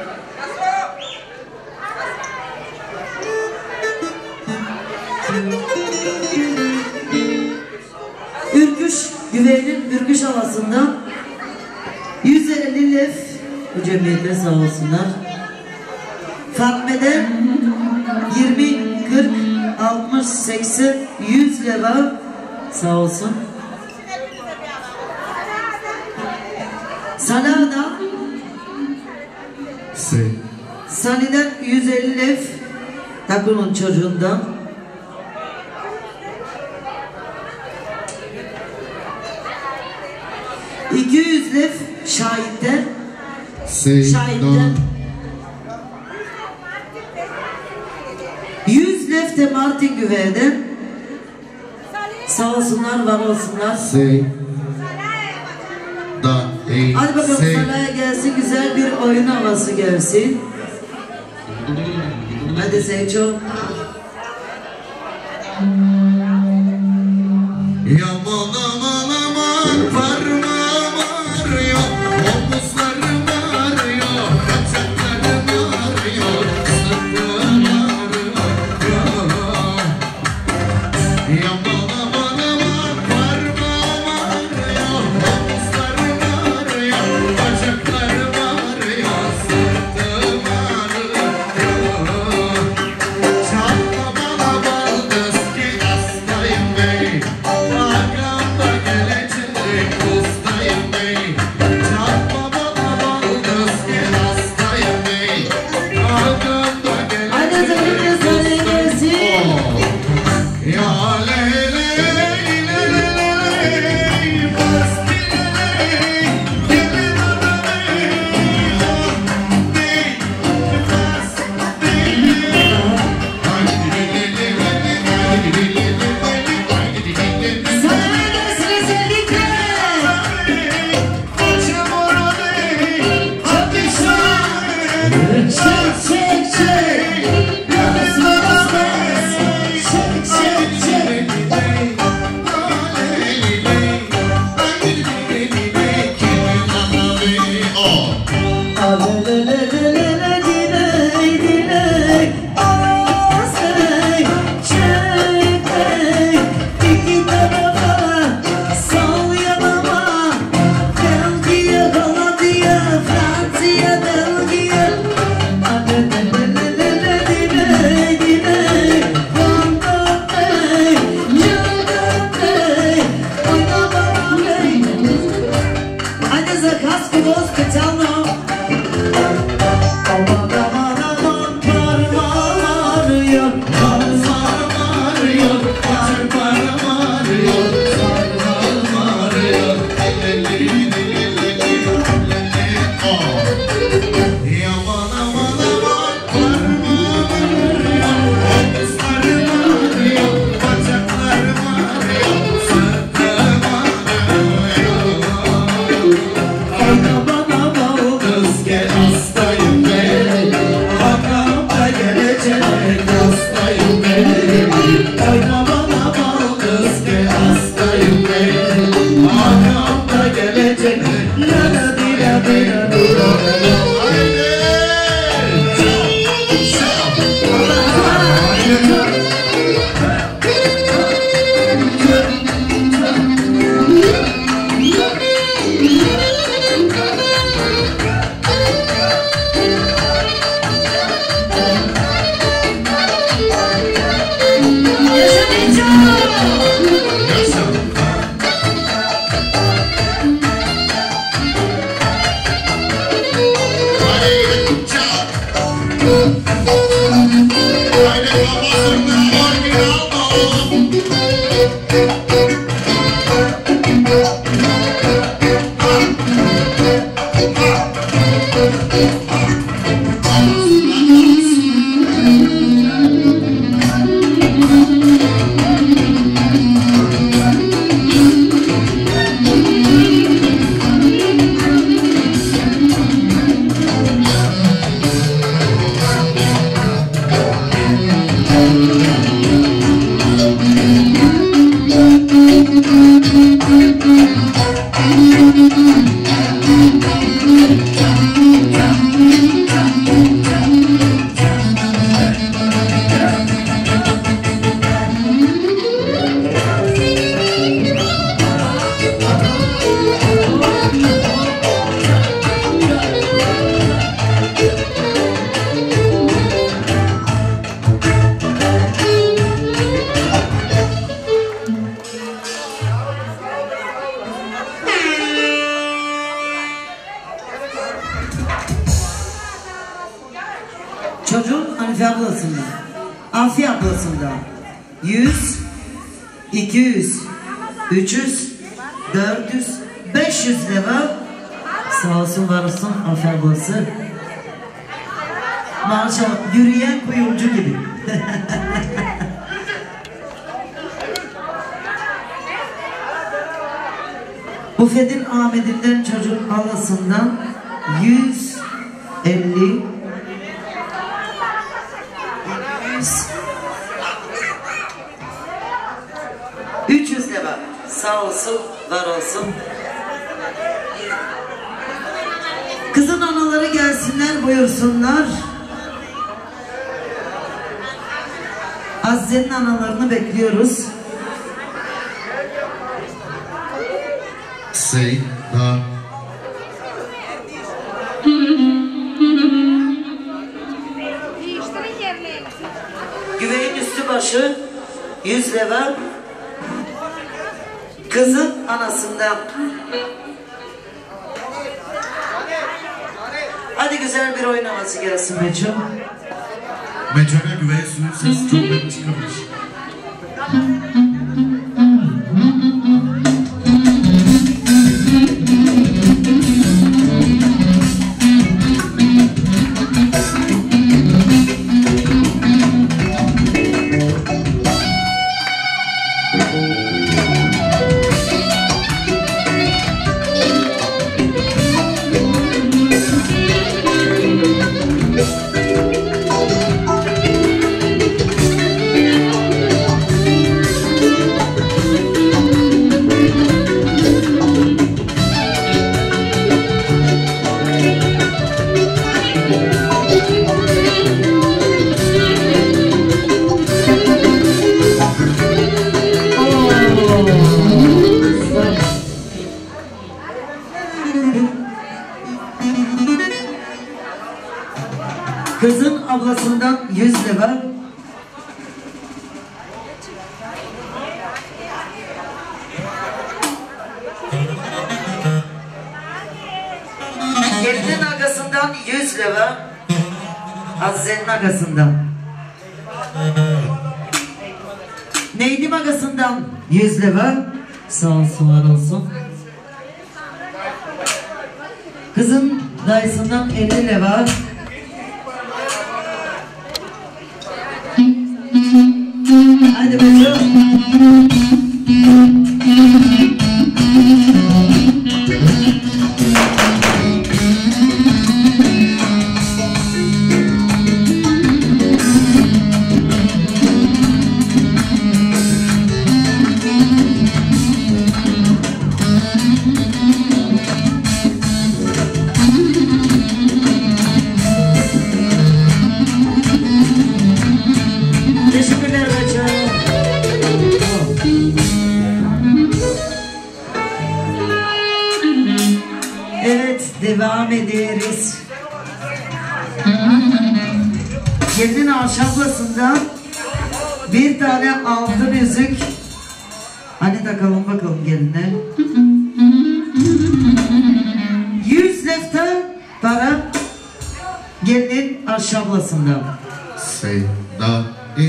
Ürküş, güvenin Ürküş havasında 150 lef bu cemiyete sağ olsunlar. Fatme'den 20, 40, 60, 80, 100 lira sağ olsun. Salah'da Sani'den 150 lef takımın çocuğundan. $200 lef şahitten. Şahitten. 100 lef de Martin Güve'den. Sağ olsunlar, var olsunlar. Hadi bakalım Salah'a gelsin, güzel bir oyun havası gelsin. Hadi Seyço. Yaman aman aman parmağım ağrıyor, omuzlarım ağrıyor, bacaklarım ağrıyor, sırtım ağrıyor. Yaman aman aman parmağım ağrıyor, omuzlarım ağrıyor, bacaklarım ağrıyor, sırtım ağrıyor. Çatma bana baldız ki hastayım bey. 100, 200, 300, 400, 500 lira. Sağ olsun, var olsun, aferin. Maşallah, yürüyen kuyumcu gibi. Bufetin Ahmet'inden çocuk halasından 150, 300 lira. Sağ olsun, var olsun. Kızın anaları gelsinler, buyursunlar. Azize'nin analarını bekliyoruz. Seyda. Güveyin üstü başı 100 lira. Kızın anasından. Hadi güzel bir oynaması gelsin Meçhul. Meçhul'e güveye sünüp ses çok net çıkmış. Kızın ablasından 100 lira. Gelinin agasından 100 lira. Azize'nin agasından. Neydim agasından 100 lira. Sağ olsun, var olsun. Kızın dayısından 50 lira. Hadi bakalım. Teşekkürler hocam. Evet, devam ederiz. Gelinin ahşaplasından bir tane altın yüzük. Hadi takalım bakalım geline. 100 lefte para gelinin ahşaplasından. Seyda.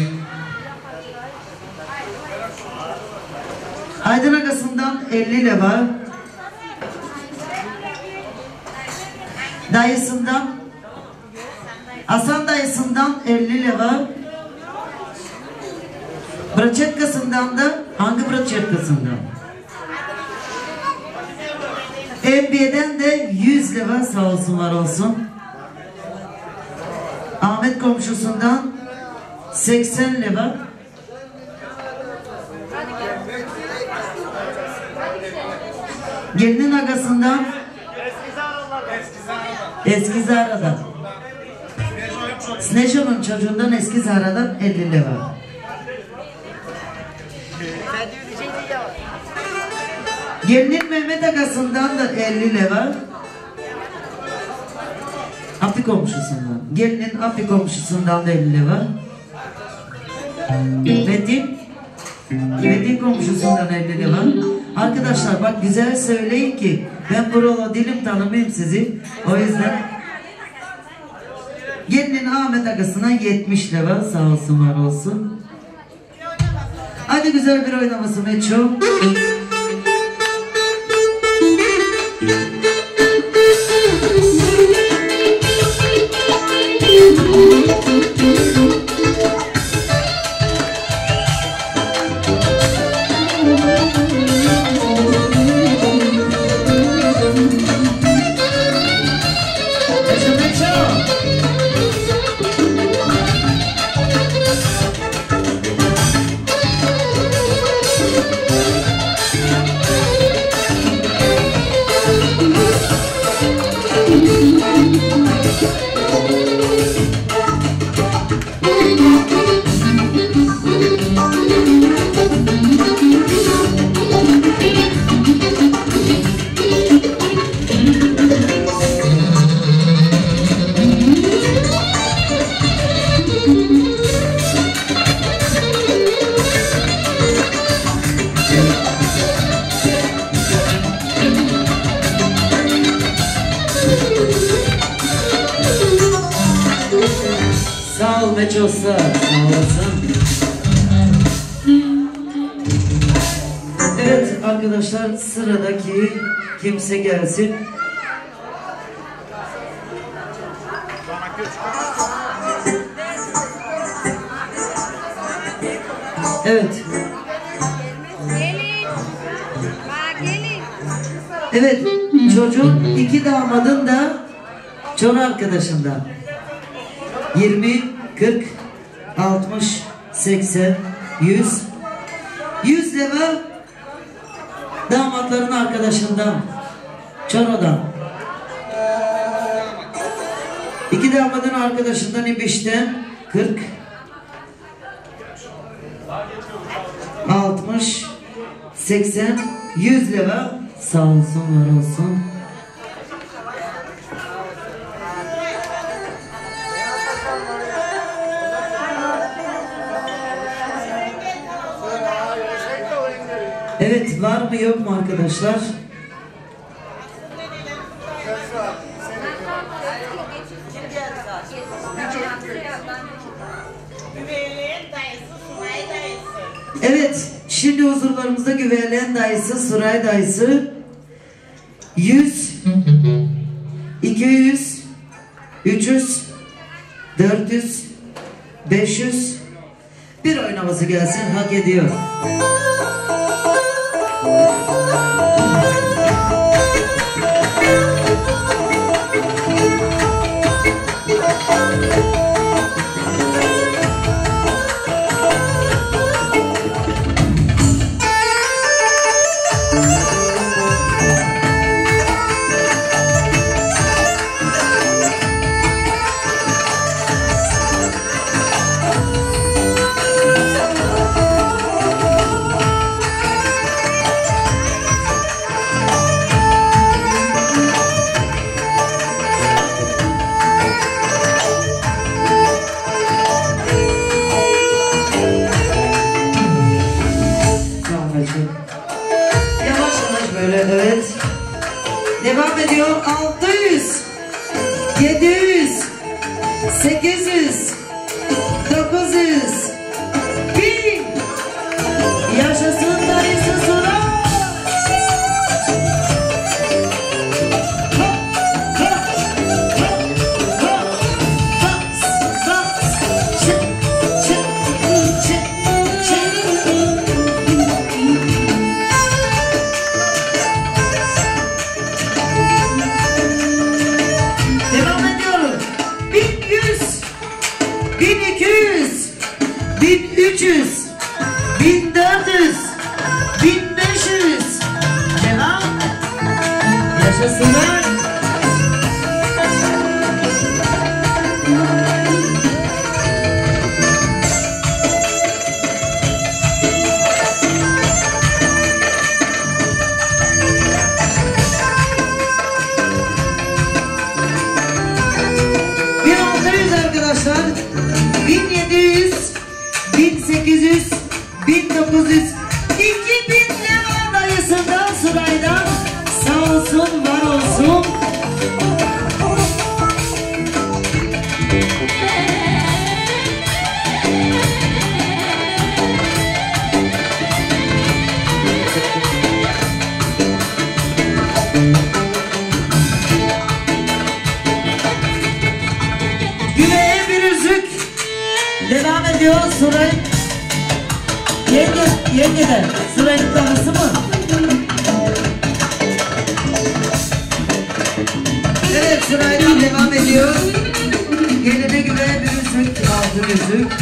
Aydın agasından 50 lira. Dayısından, Hasan dayısından 50 lira. Braçetkasından da hangi braçetkasından? Enbiye'den de 100 lira, sağ olsun, var olsun. Ahmet komşusundan 80 lira. Gelinin agasından Eskizara'dan. Sneşo'nun çocuğundan Eskizara'dan 50 lira. Gelinin Mehmet agasından da 50 lira. Api komşusundan. Gelinin Api komşusundan da 50 lira. Metin komşusundan 50 lira. Arkadaşlar bak güzel söyleyin ki ben buralı dilim tanımayayım sizi. O yüzden gelinin Ahmet agasına 70 lira, sağ olsun, var olsun. Hadi güzel bir oynaması Meço. Sağ ol Meço, sağ olasın. Evet arkadaşlar, sıradaki kimse gelsin. Evet. Evet, çocuğun iki damadın da çoğun arkadaşından. 20, 40, 60, 80, 100. 100 lira damatların arkadaşından, Çoro'dan. İki damadın arkadaşından İbiş'ten 40, 60, 80, 100 lira. Sağ olsun, var olsun. Evet, var mı yok mu arkadaşlar? Evet, şimdi huzurlarımızda Güveylen dayısı, Suray dayısı 100, 200, 300, 400, 500 bir oynaması gelsin, hak ediyor. Yavaş yavaş böyle, evet. Devam ediyor. 600, 700, 800, 900, 1000. Yaşasın dayısı Suray. Devam ediyoruz. 1100, 1200, 1300, 1400, 1500. Devam. Yaşasınlar. Arkadaşlar 1700, 1800, 1900, 2000 lira dayısından Suray'dan sağ olsun, var olsun. ediyor Suray. Yenge de. Suray'ın karısı mı? Evet, Suray'dan devam ediyor. Geline göre bir yüzük, altın yüzük.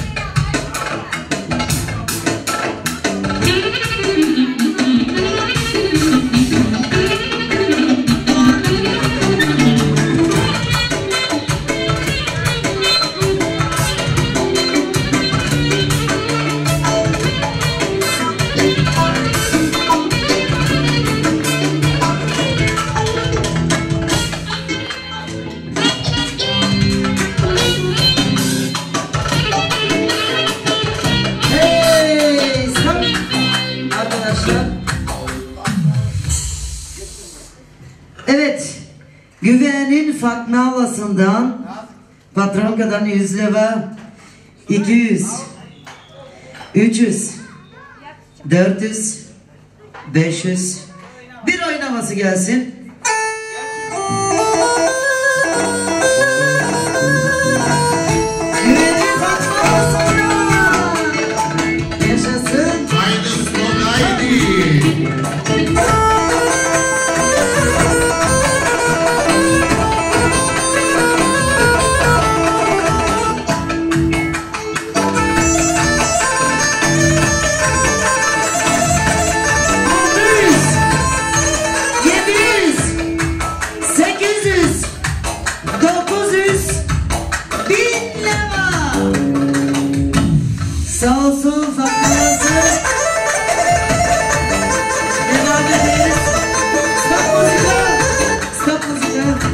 Evet, güvenin Fatma Alası'ndan Patronkadan 100 lira, 200, 300, 400, 500, bir oynaması gelsin. Güvenin Fatma Alası'ndan yaşasın. Haydi son haydi. Sağ olsun Fatma'sı. Devam ederiz. Stop müzika. Stop müzika.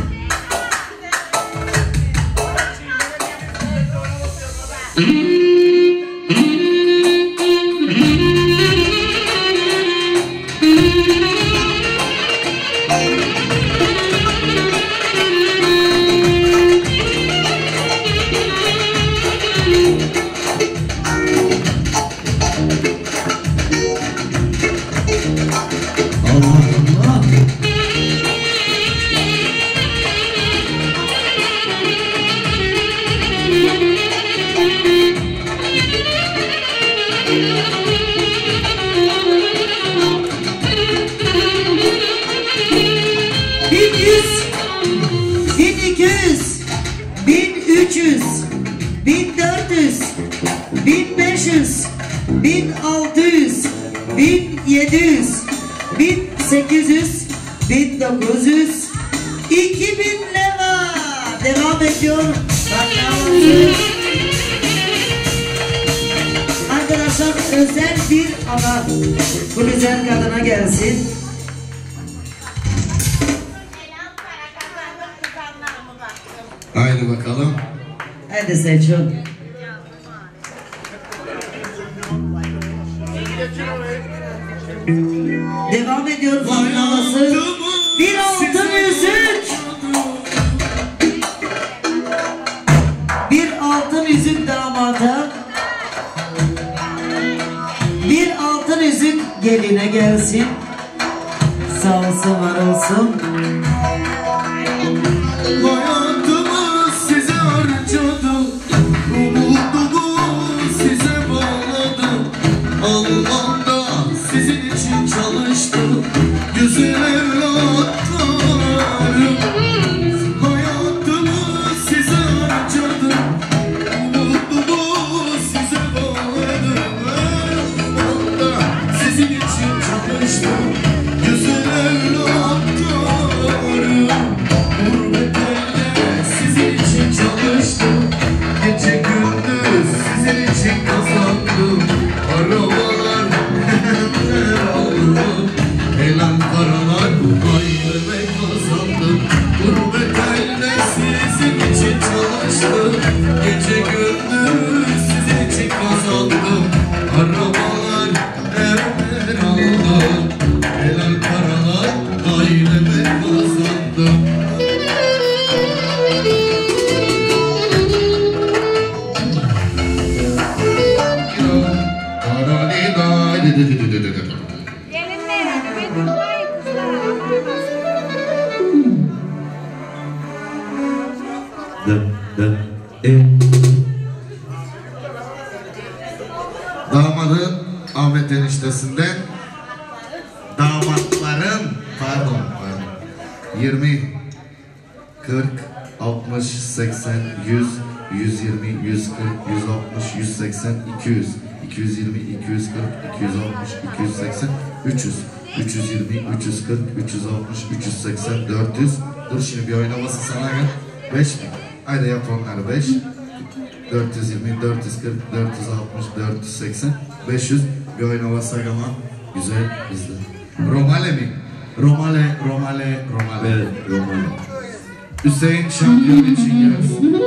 Devam ediyor. Arkadaşlar özel bir ana bu güzel kadına gelsin. Haydi bakalım. Hadi Selçuk. Devam ediyor Fatma'sı. Bir altın yüzük. Bir altın yüzük damada. Bir altın yüzük geline gelsin. Sağ olsun, var olsun. Hayatımı size harcadım, umudumu size bağladım. Almanda sizin için çalıştım, güzel evlatlarım. Hayatımı size harcadım, umudumu size bağladım. Almanda sizin için çalıştım, güzel evlatlarım. Sizin için çalıştım, gece gündüz sizin için kazandım. Arabalar neler aldım, helal paralar aileme kazandım. Gurbet elde sizin için çalıştım, gece gündüz sizin için kazandım. Arabalar neler aldım, helal paralar aileme kazandım. Ahmet eniştesinden damatların pardon 20 40 60 80 100 120 140 160 180 200 220 240 260 280 300 320 340 360 380 400. Dur şimdi bir oynaması sana gel. 5000. Haydi yap onları 5 420 440 460 480 500. Bir oynaması ama güzel bizde. Romale mi? Romale. Evet, Romale. Hüseyin şampiyon için gelsin.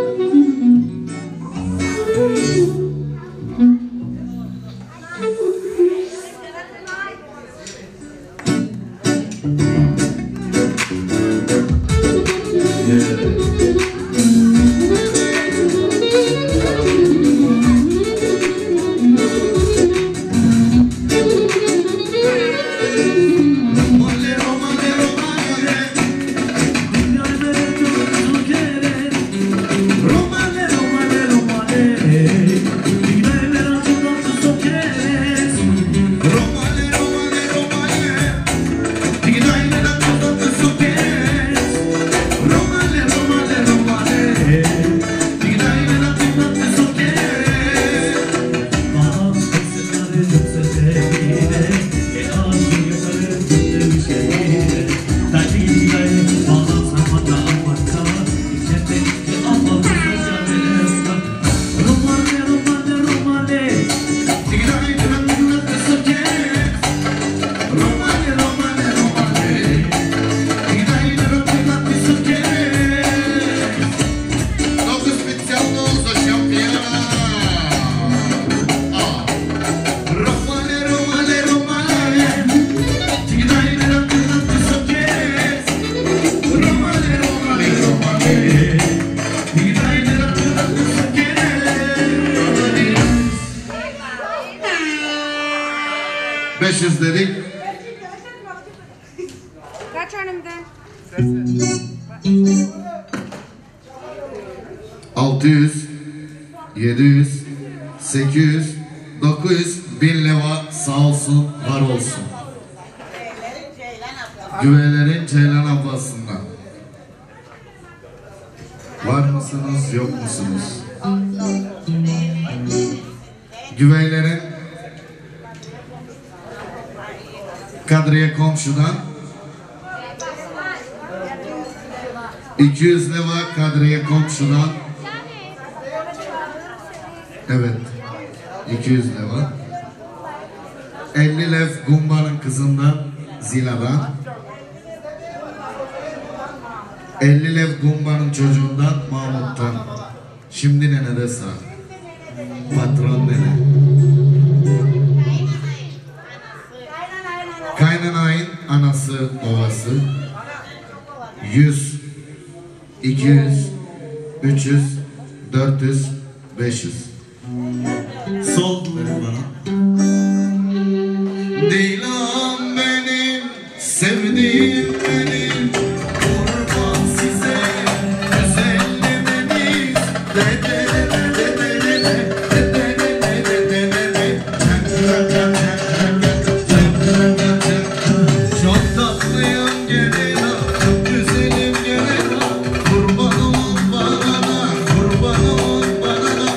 Dedik. Kaç önümden? 600 700 800 900 1000 leva sağ olsun var olsun. Güvelerin Ceylan ablasından. Var mısınız yok musunuz? Güveylerin Kadriye komşudan 200 leva Kadriye komşudan. Evet 200 leva 50 lev Gumba'nın kızından Zila'dan 50 lev Gumba'nın çocuğundan Mahmut'tan. Şimdi ne de sağ patron nene Kaynanayın anası babası 100 200 300 400 500. Sol verin bana. Dilan benim sevdiğim benim kurban size güzellemeniz çok tatlıyım gelin ha, çok güzelim gelin ha, kurban olun bana da, kurban olun bana da.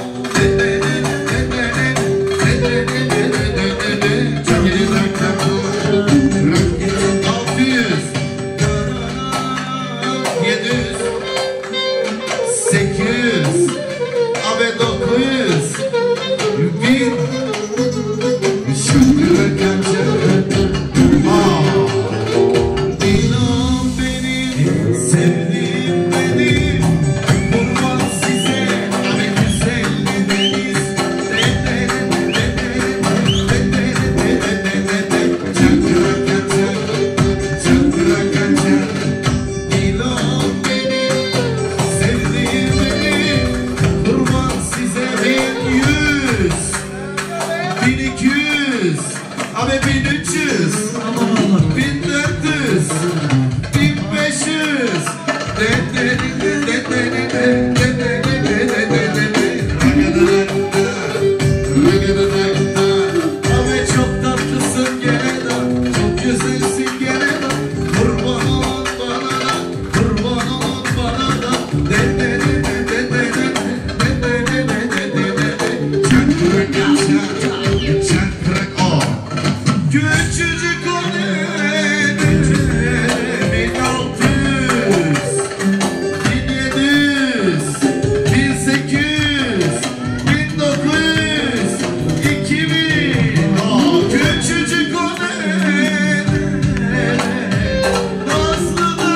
1200, abi 1300, 1400, 1500. Abi çok tatlı. Küçücük o nene 1600 1700 1800 1900 2000 küçücük o nene Nazlı'da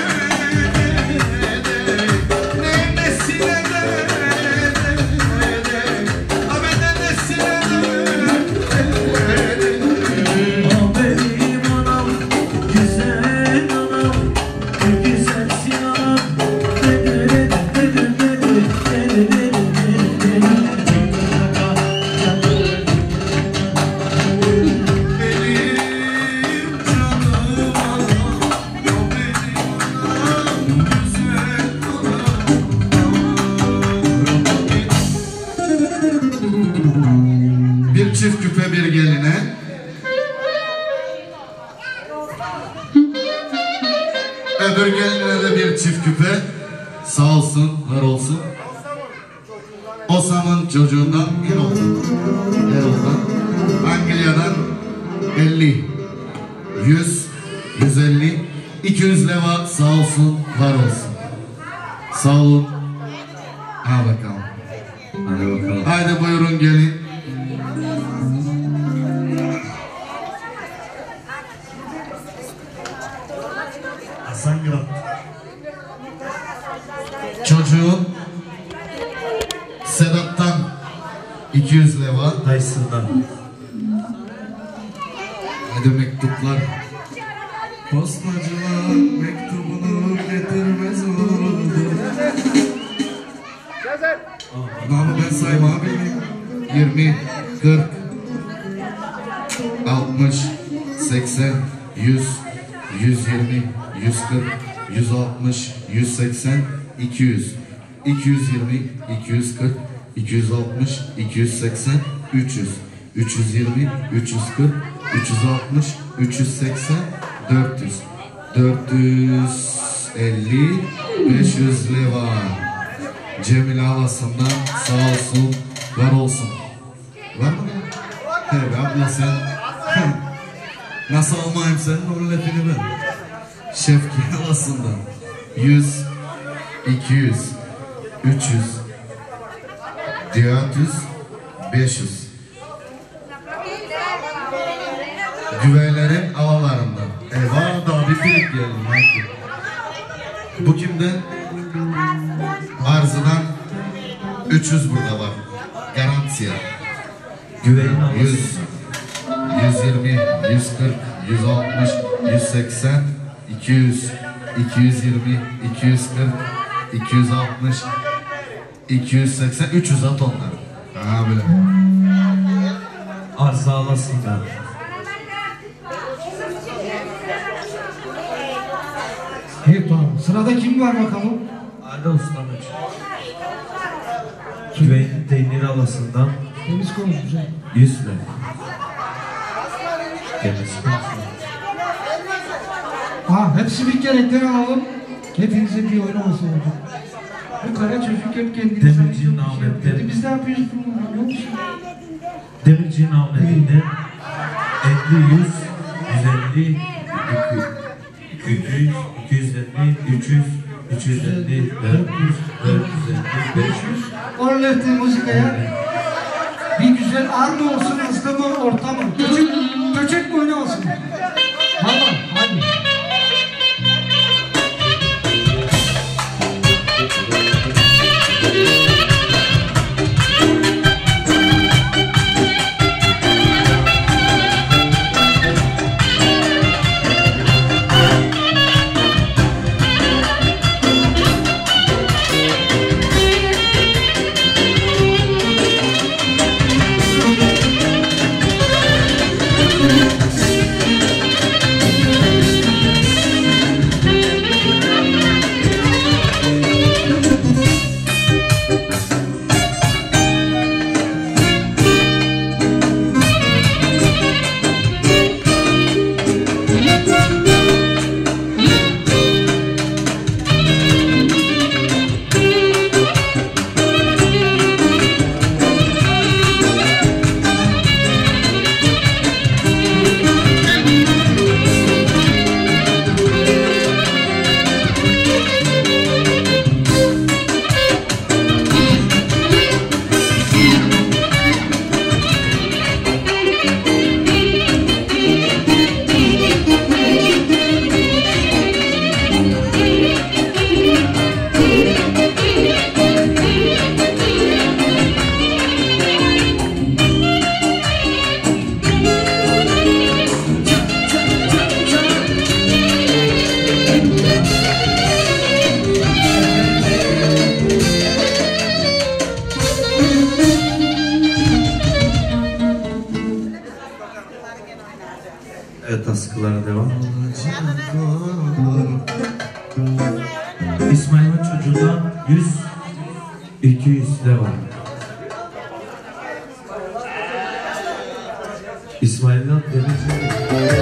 nenesine bir çift küpe bir geline öbür geline de bir çift küpe sağ olsun var olsun Osam'ın çocuğundan Erol'dan Anglia'dan 50 100 150 200 leva sağ olsun var olsun sağ olun ha bakalım Hadi bakalım. haydi buyurun gelin Hasangrad çocuğun Sedat'tan 200 leva Dayısından. hadi mektuplar postacılar mektubunu getirmez oldu Namı ben sayma bileyim 20 40 60 80 100 120 140 160 180 200 220 240 260 280 300 320 340 360 380 400 450 500 leva Cemile havasından sağ olsun var olsun var mı? Evet abla sen nasıl almayayım senin o lafını ben Şefki havasından 100 200 300 400 500 güveylerin havalarından var da bir film geldi bu kimden? Arzıdan 300 burada var garantiye Güveyin havası 100 120 140 160 180 200 220 240 260 280 300 at onları ha böyle arsa alasından. Evet tamam. Sırada kim var bakalım? Hadi ustamız. Güveyin peynir alasından Temiz konuş güzel. 100 lira. Temiz konuş. Hepsi bir kerekten alalım. Hepinize bir oyun olsun. Bu kara çocuk hep kendini Demirci'nin Ahmet'te. Biz ne yapıyoruz bunu biliyor musun? Demirci'nin Ahmet'inde 50 100 150 200 250 300 350 400 450 500 Orlefte müzikaya bir güzel arma olsun, ıslama orta mı? Köçek mi oyunu olsun? Tamam, hadi. Evet, askılara devam. İsmail'in çocuğundan 100-200 devam. İsmail'den Denizli.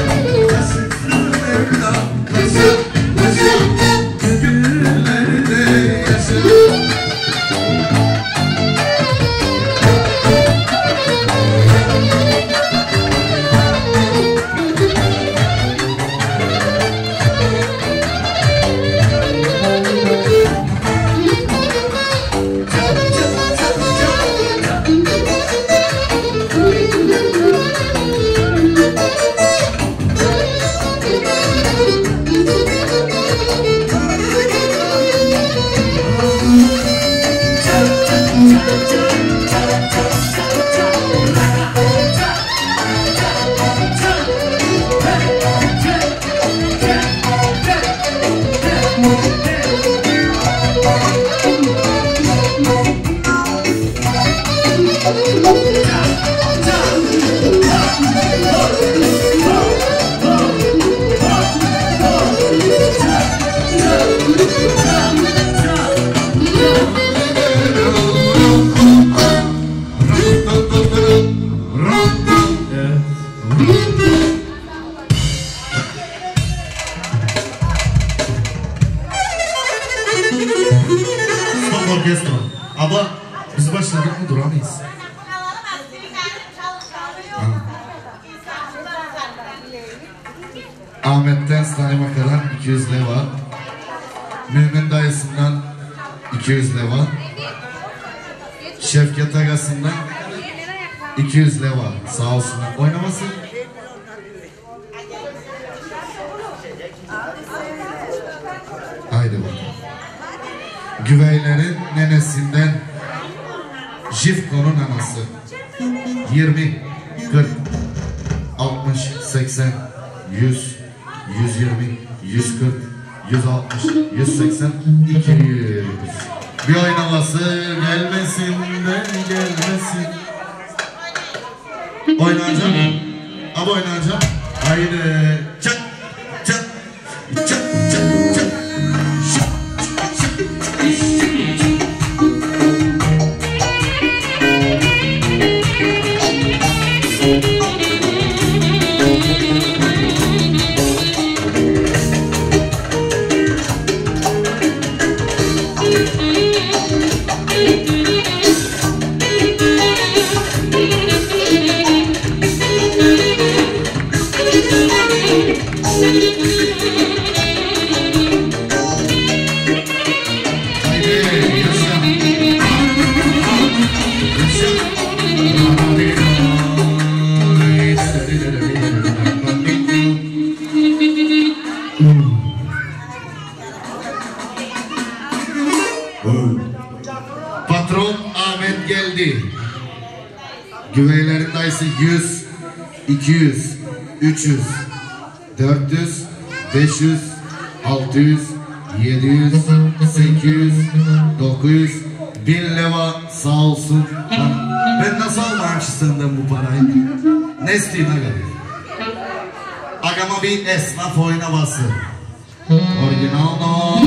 Ahmet'ten Stanima kadar 200 leva. Mümin dayısından 200 leva. Şevket Agası'ndan 200 leva. Sağ olsunlar. Oynamasın. Haydi bakalım. Güveylerin nenesinden Jifko'nun anası. 20, 40, 60, 80, 100, 120, 140, 160, 180, 200. Bir oynaması gelmesin de gelmesin. Oynayacağım. Abi oynayacağım. Haydi. Çak, çak, çak, çak, çak. Patron Ahmet geldi. Güveylerin dayısı 100, 200, 300, 400, 500, 600, 700, 800, 900, 1000 leva sağ olsun. Ben nasıl almayayım senden bu parayı? Ne isteyeyim aga? Agama bir esnaf oynaması. Orijinal no.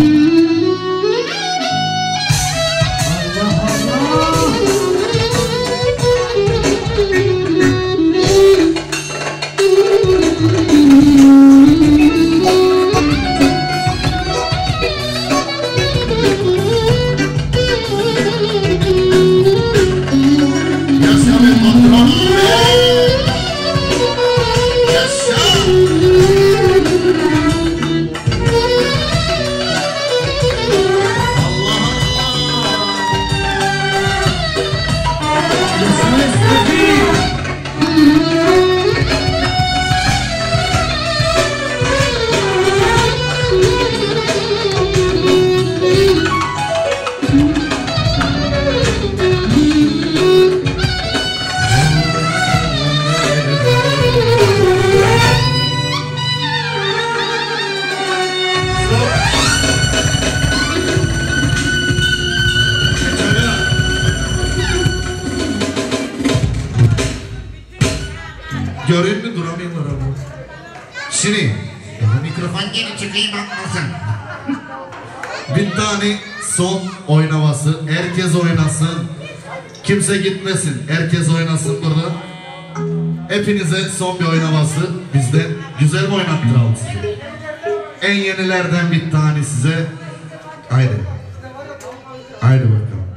Şimdi Mikrofon geri çıkayım bakmasın. bir tane son oynaması. Herkes oynasın. Kimse gitmesin. Herkes oynasın burada. Hepinize son bir oynaması. Bizden güzel mi oynattıralım size? En yenilerden bir tane size. Haydi. Haydi bakalım.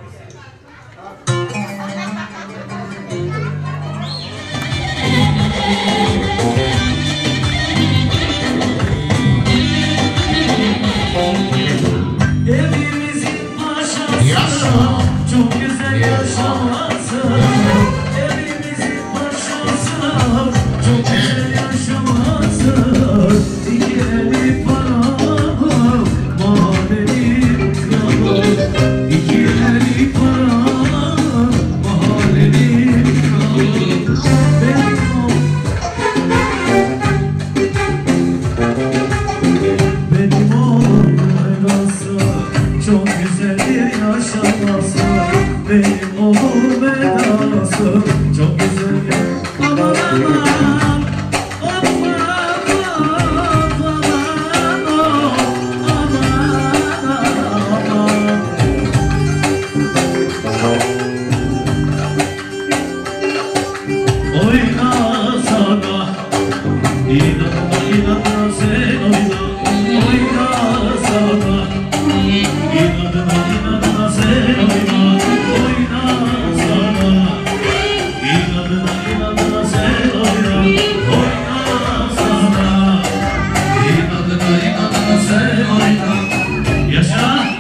Evimizin paşası çok güzel yaşaması. Evimizin paşası çok güzel yaşaması. İki eli para mahallenin kralı. İki eli para mahallenin kralı. Benim oğlum vedası çok güzeldir yaşaması. Benim oğlum vedası çok güzeldir. Aman aman, oyna sana, inanma inanma sen oyna. Oyna sana, inanma inanma sen oyna. Oyna sana, inanma inanma sen oyna. Oyna sana, inanma inanma sen oyna. Yaşa.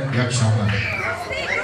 İyi akşamlar.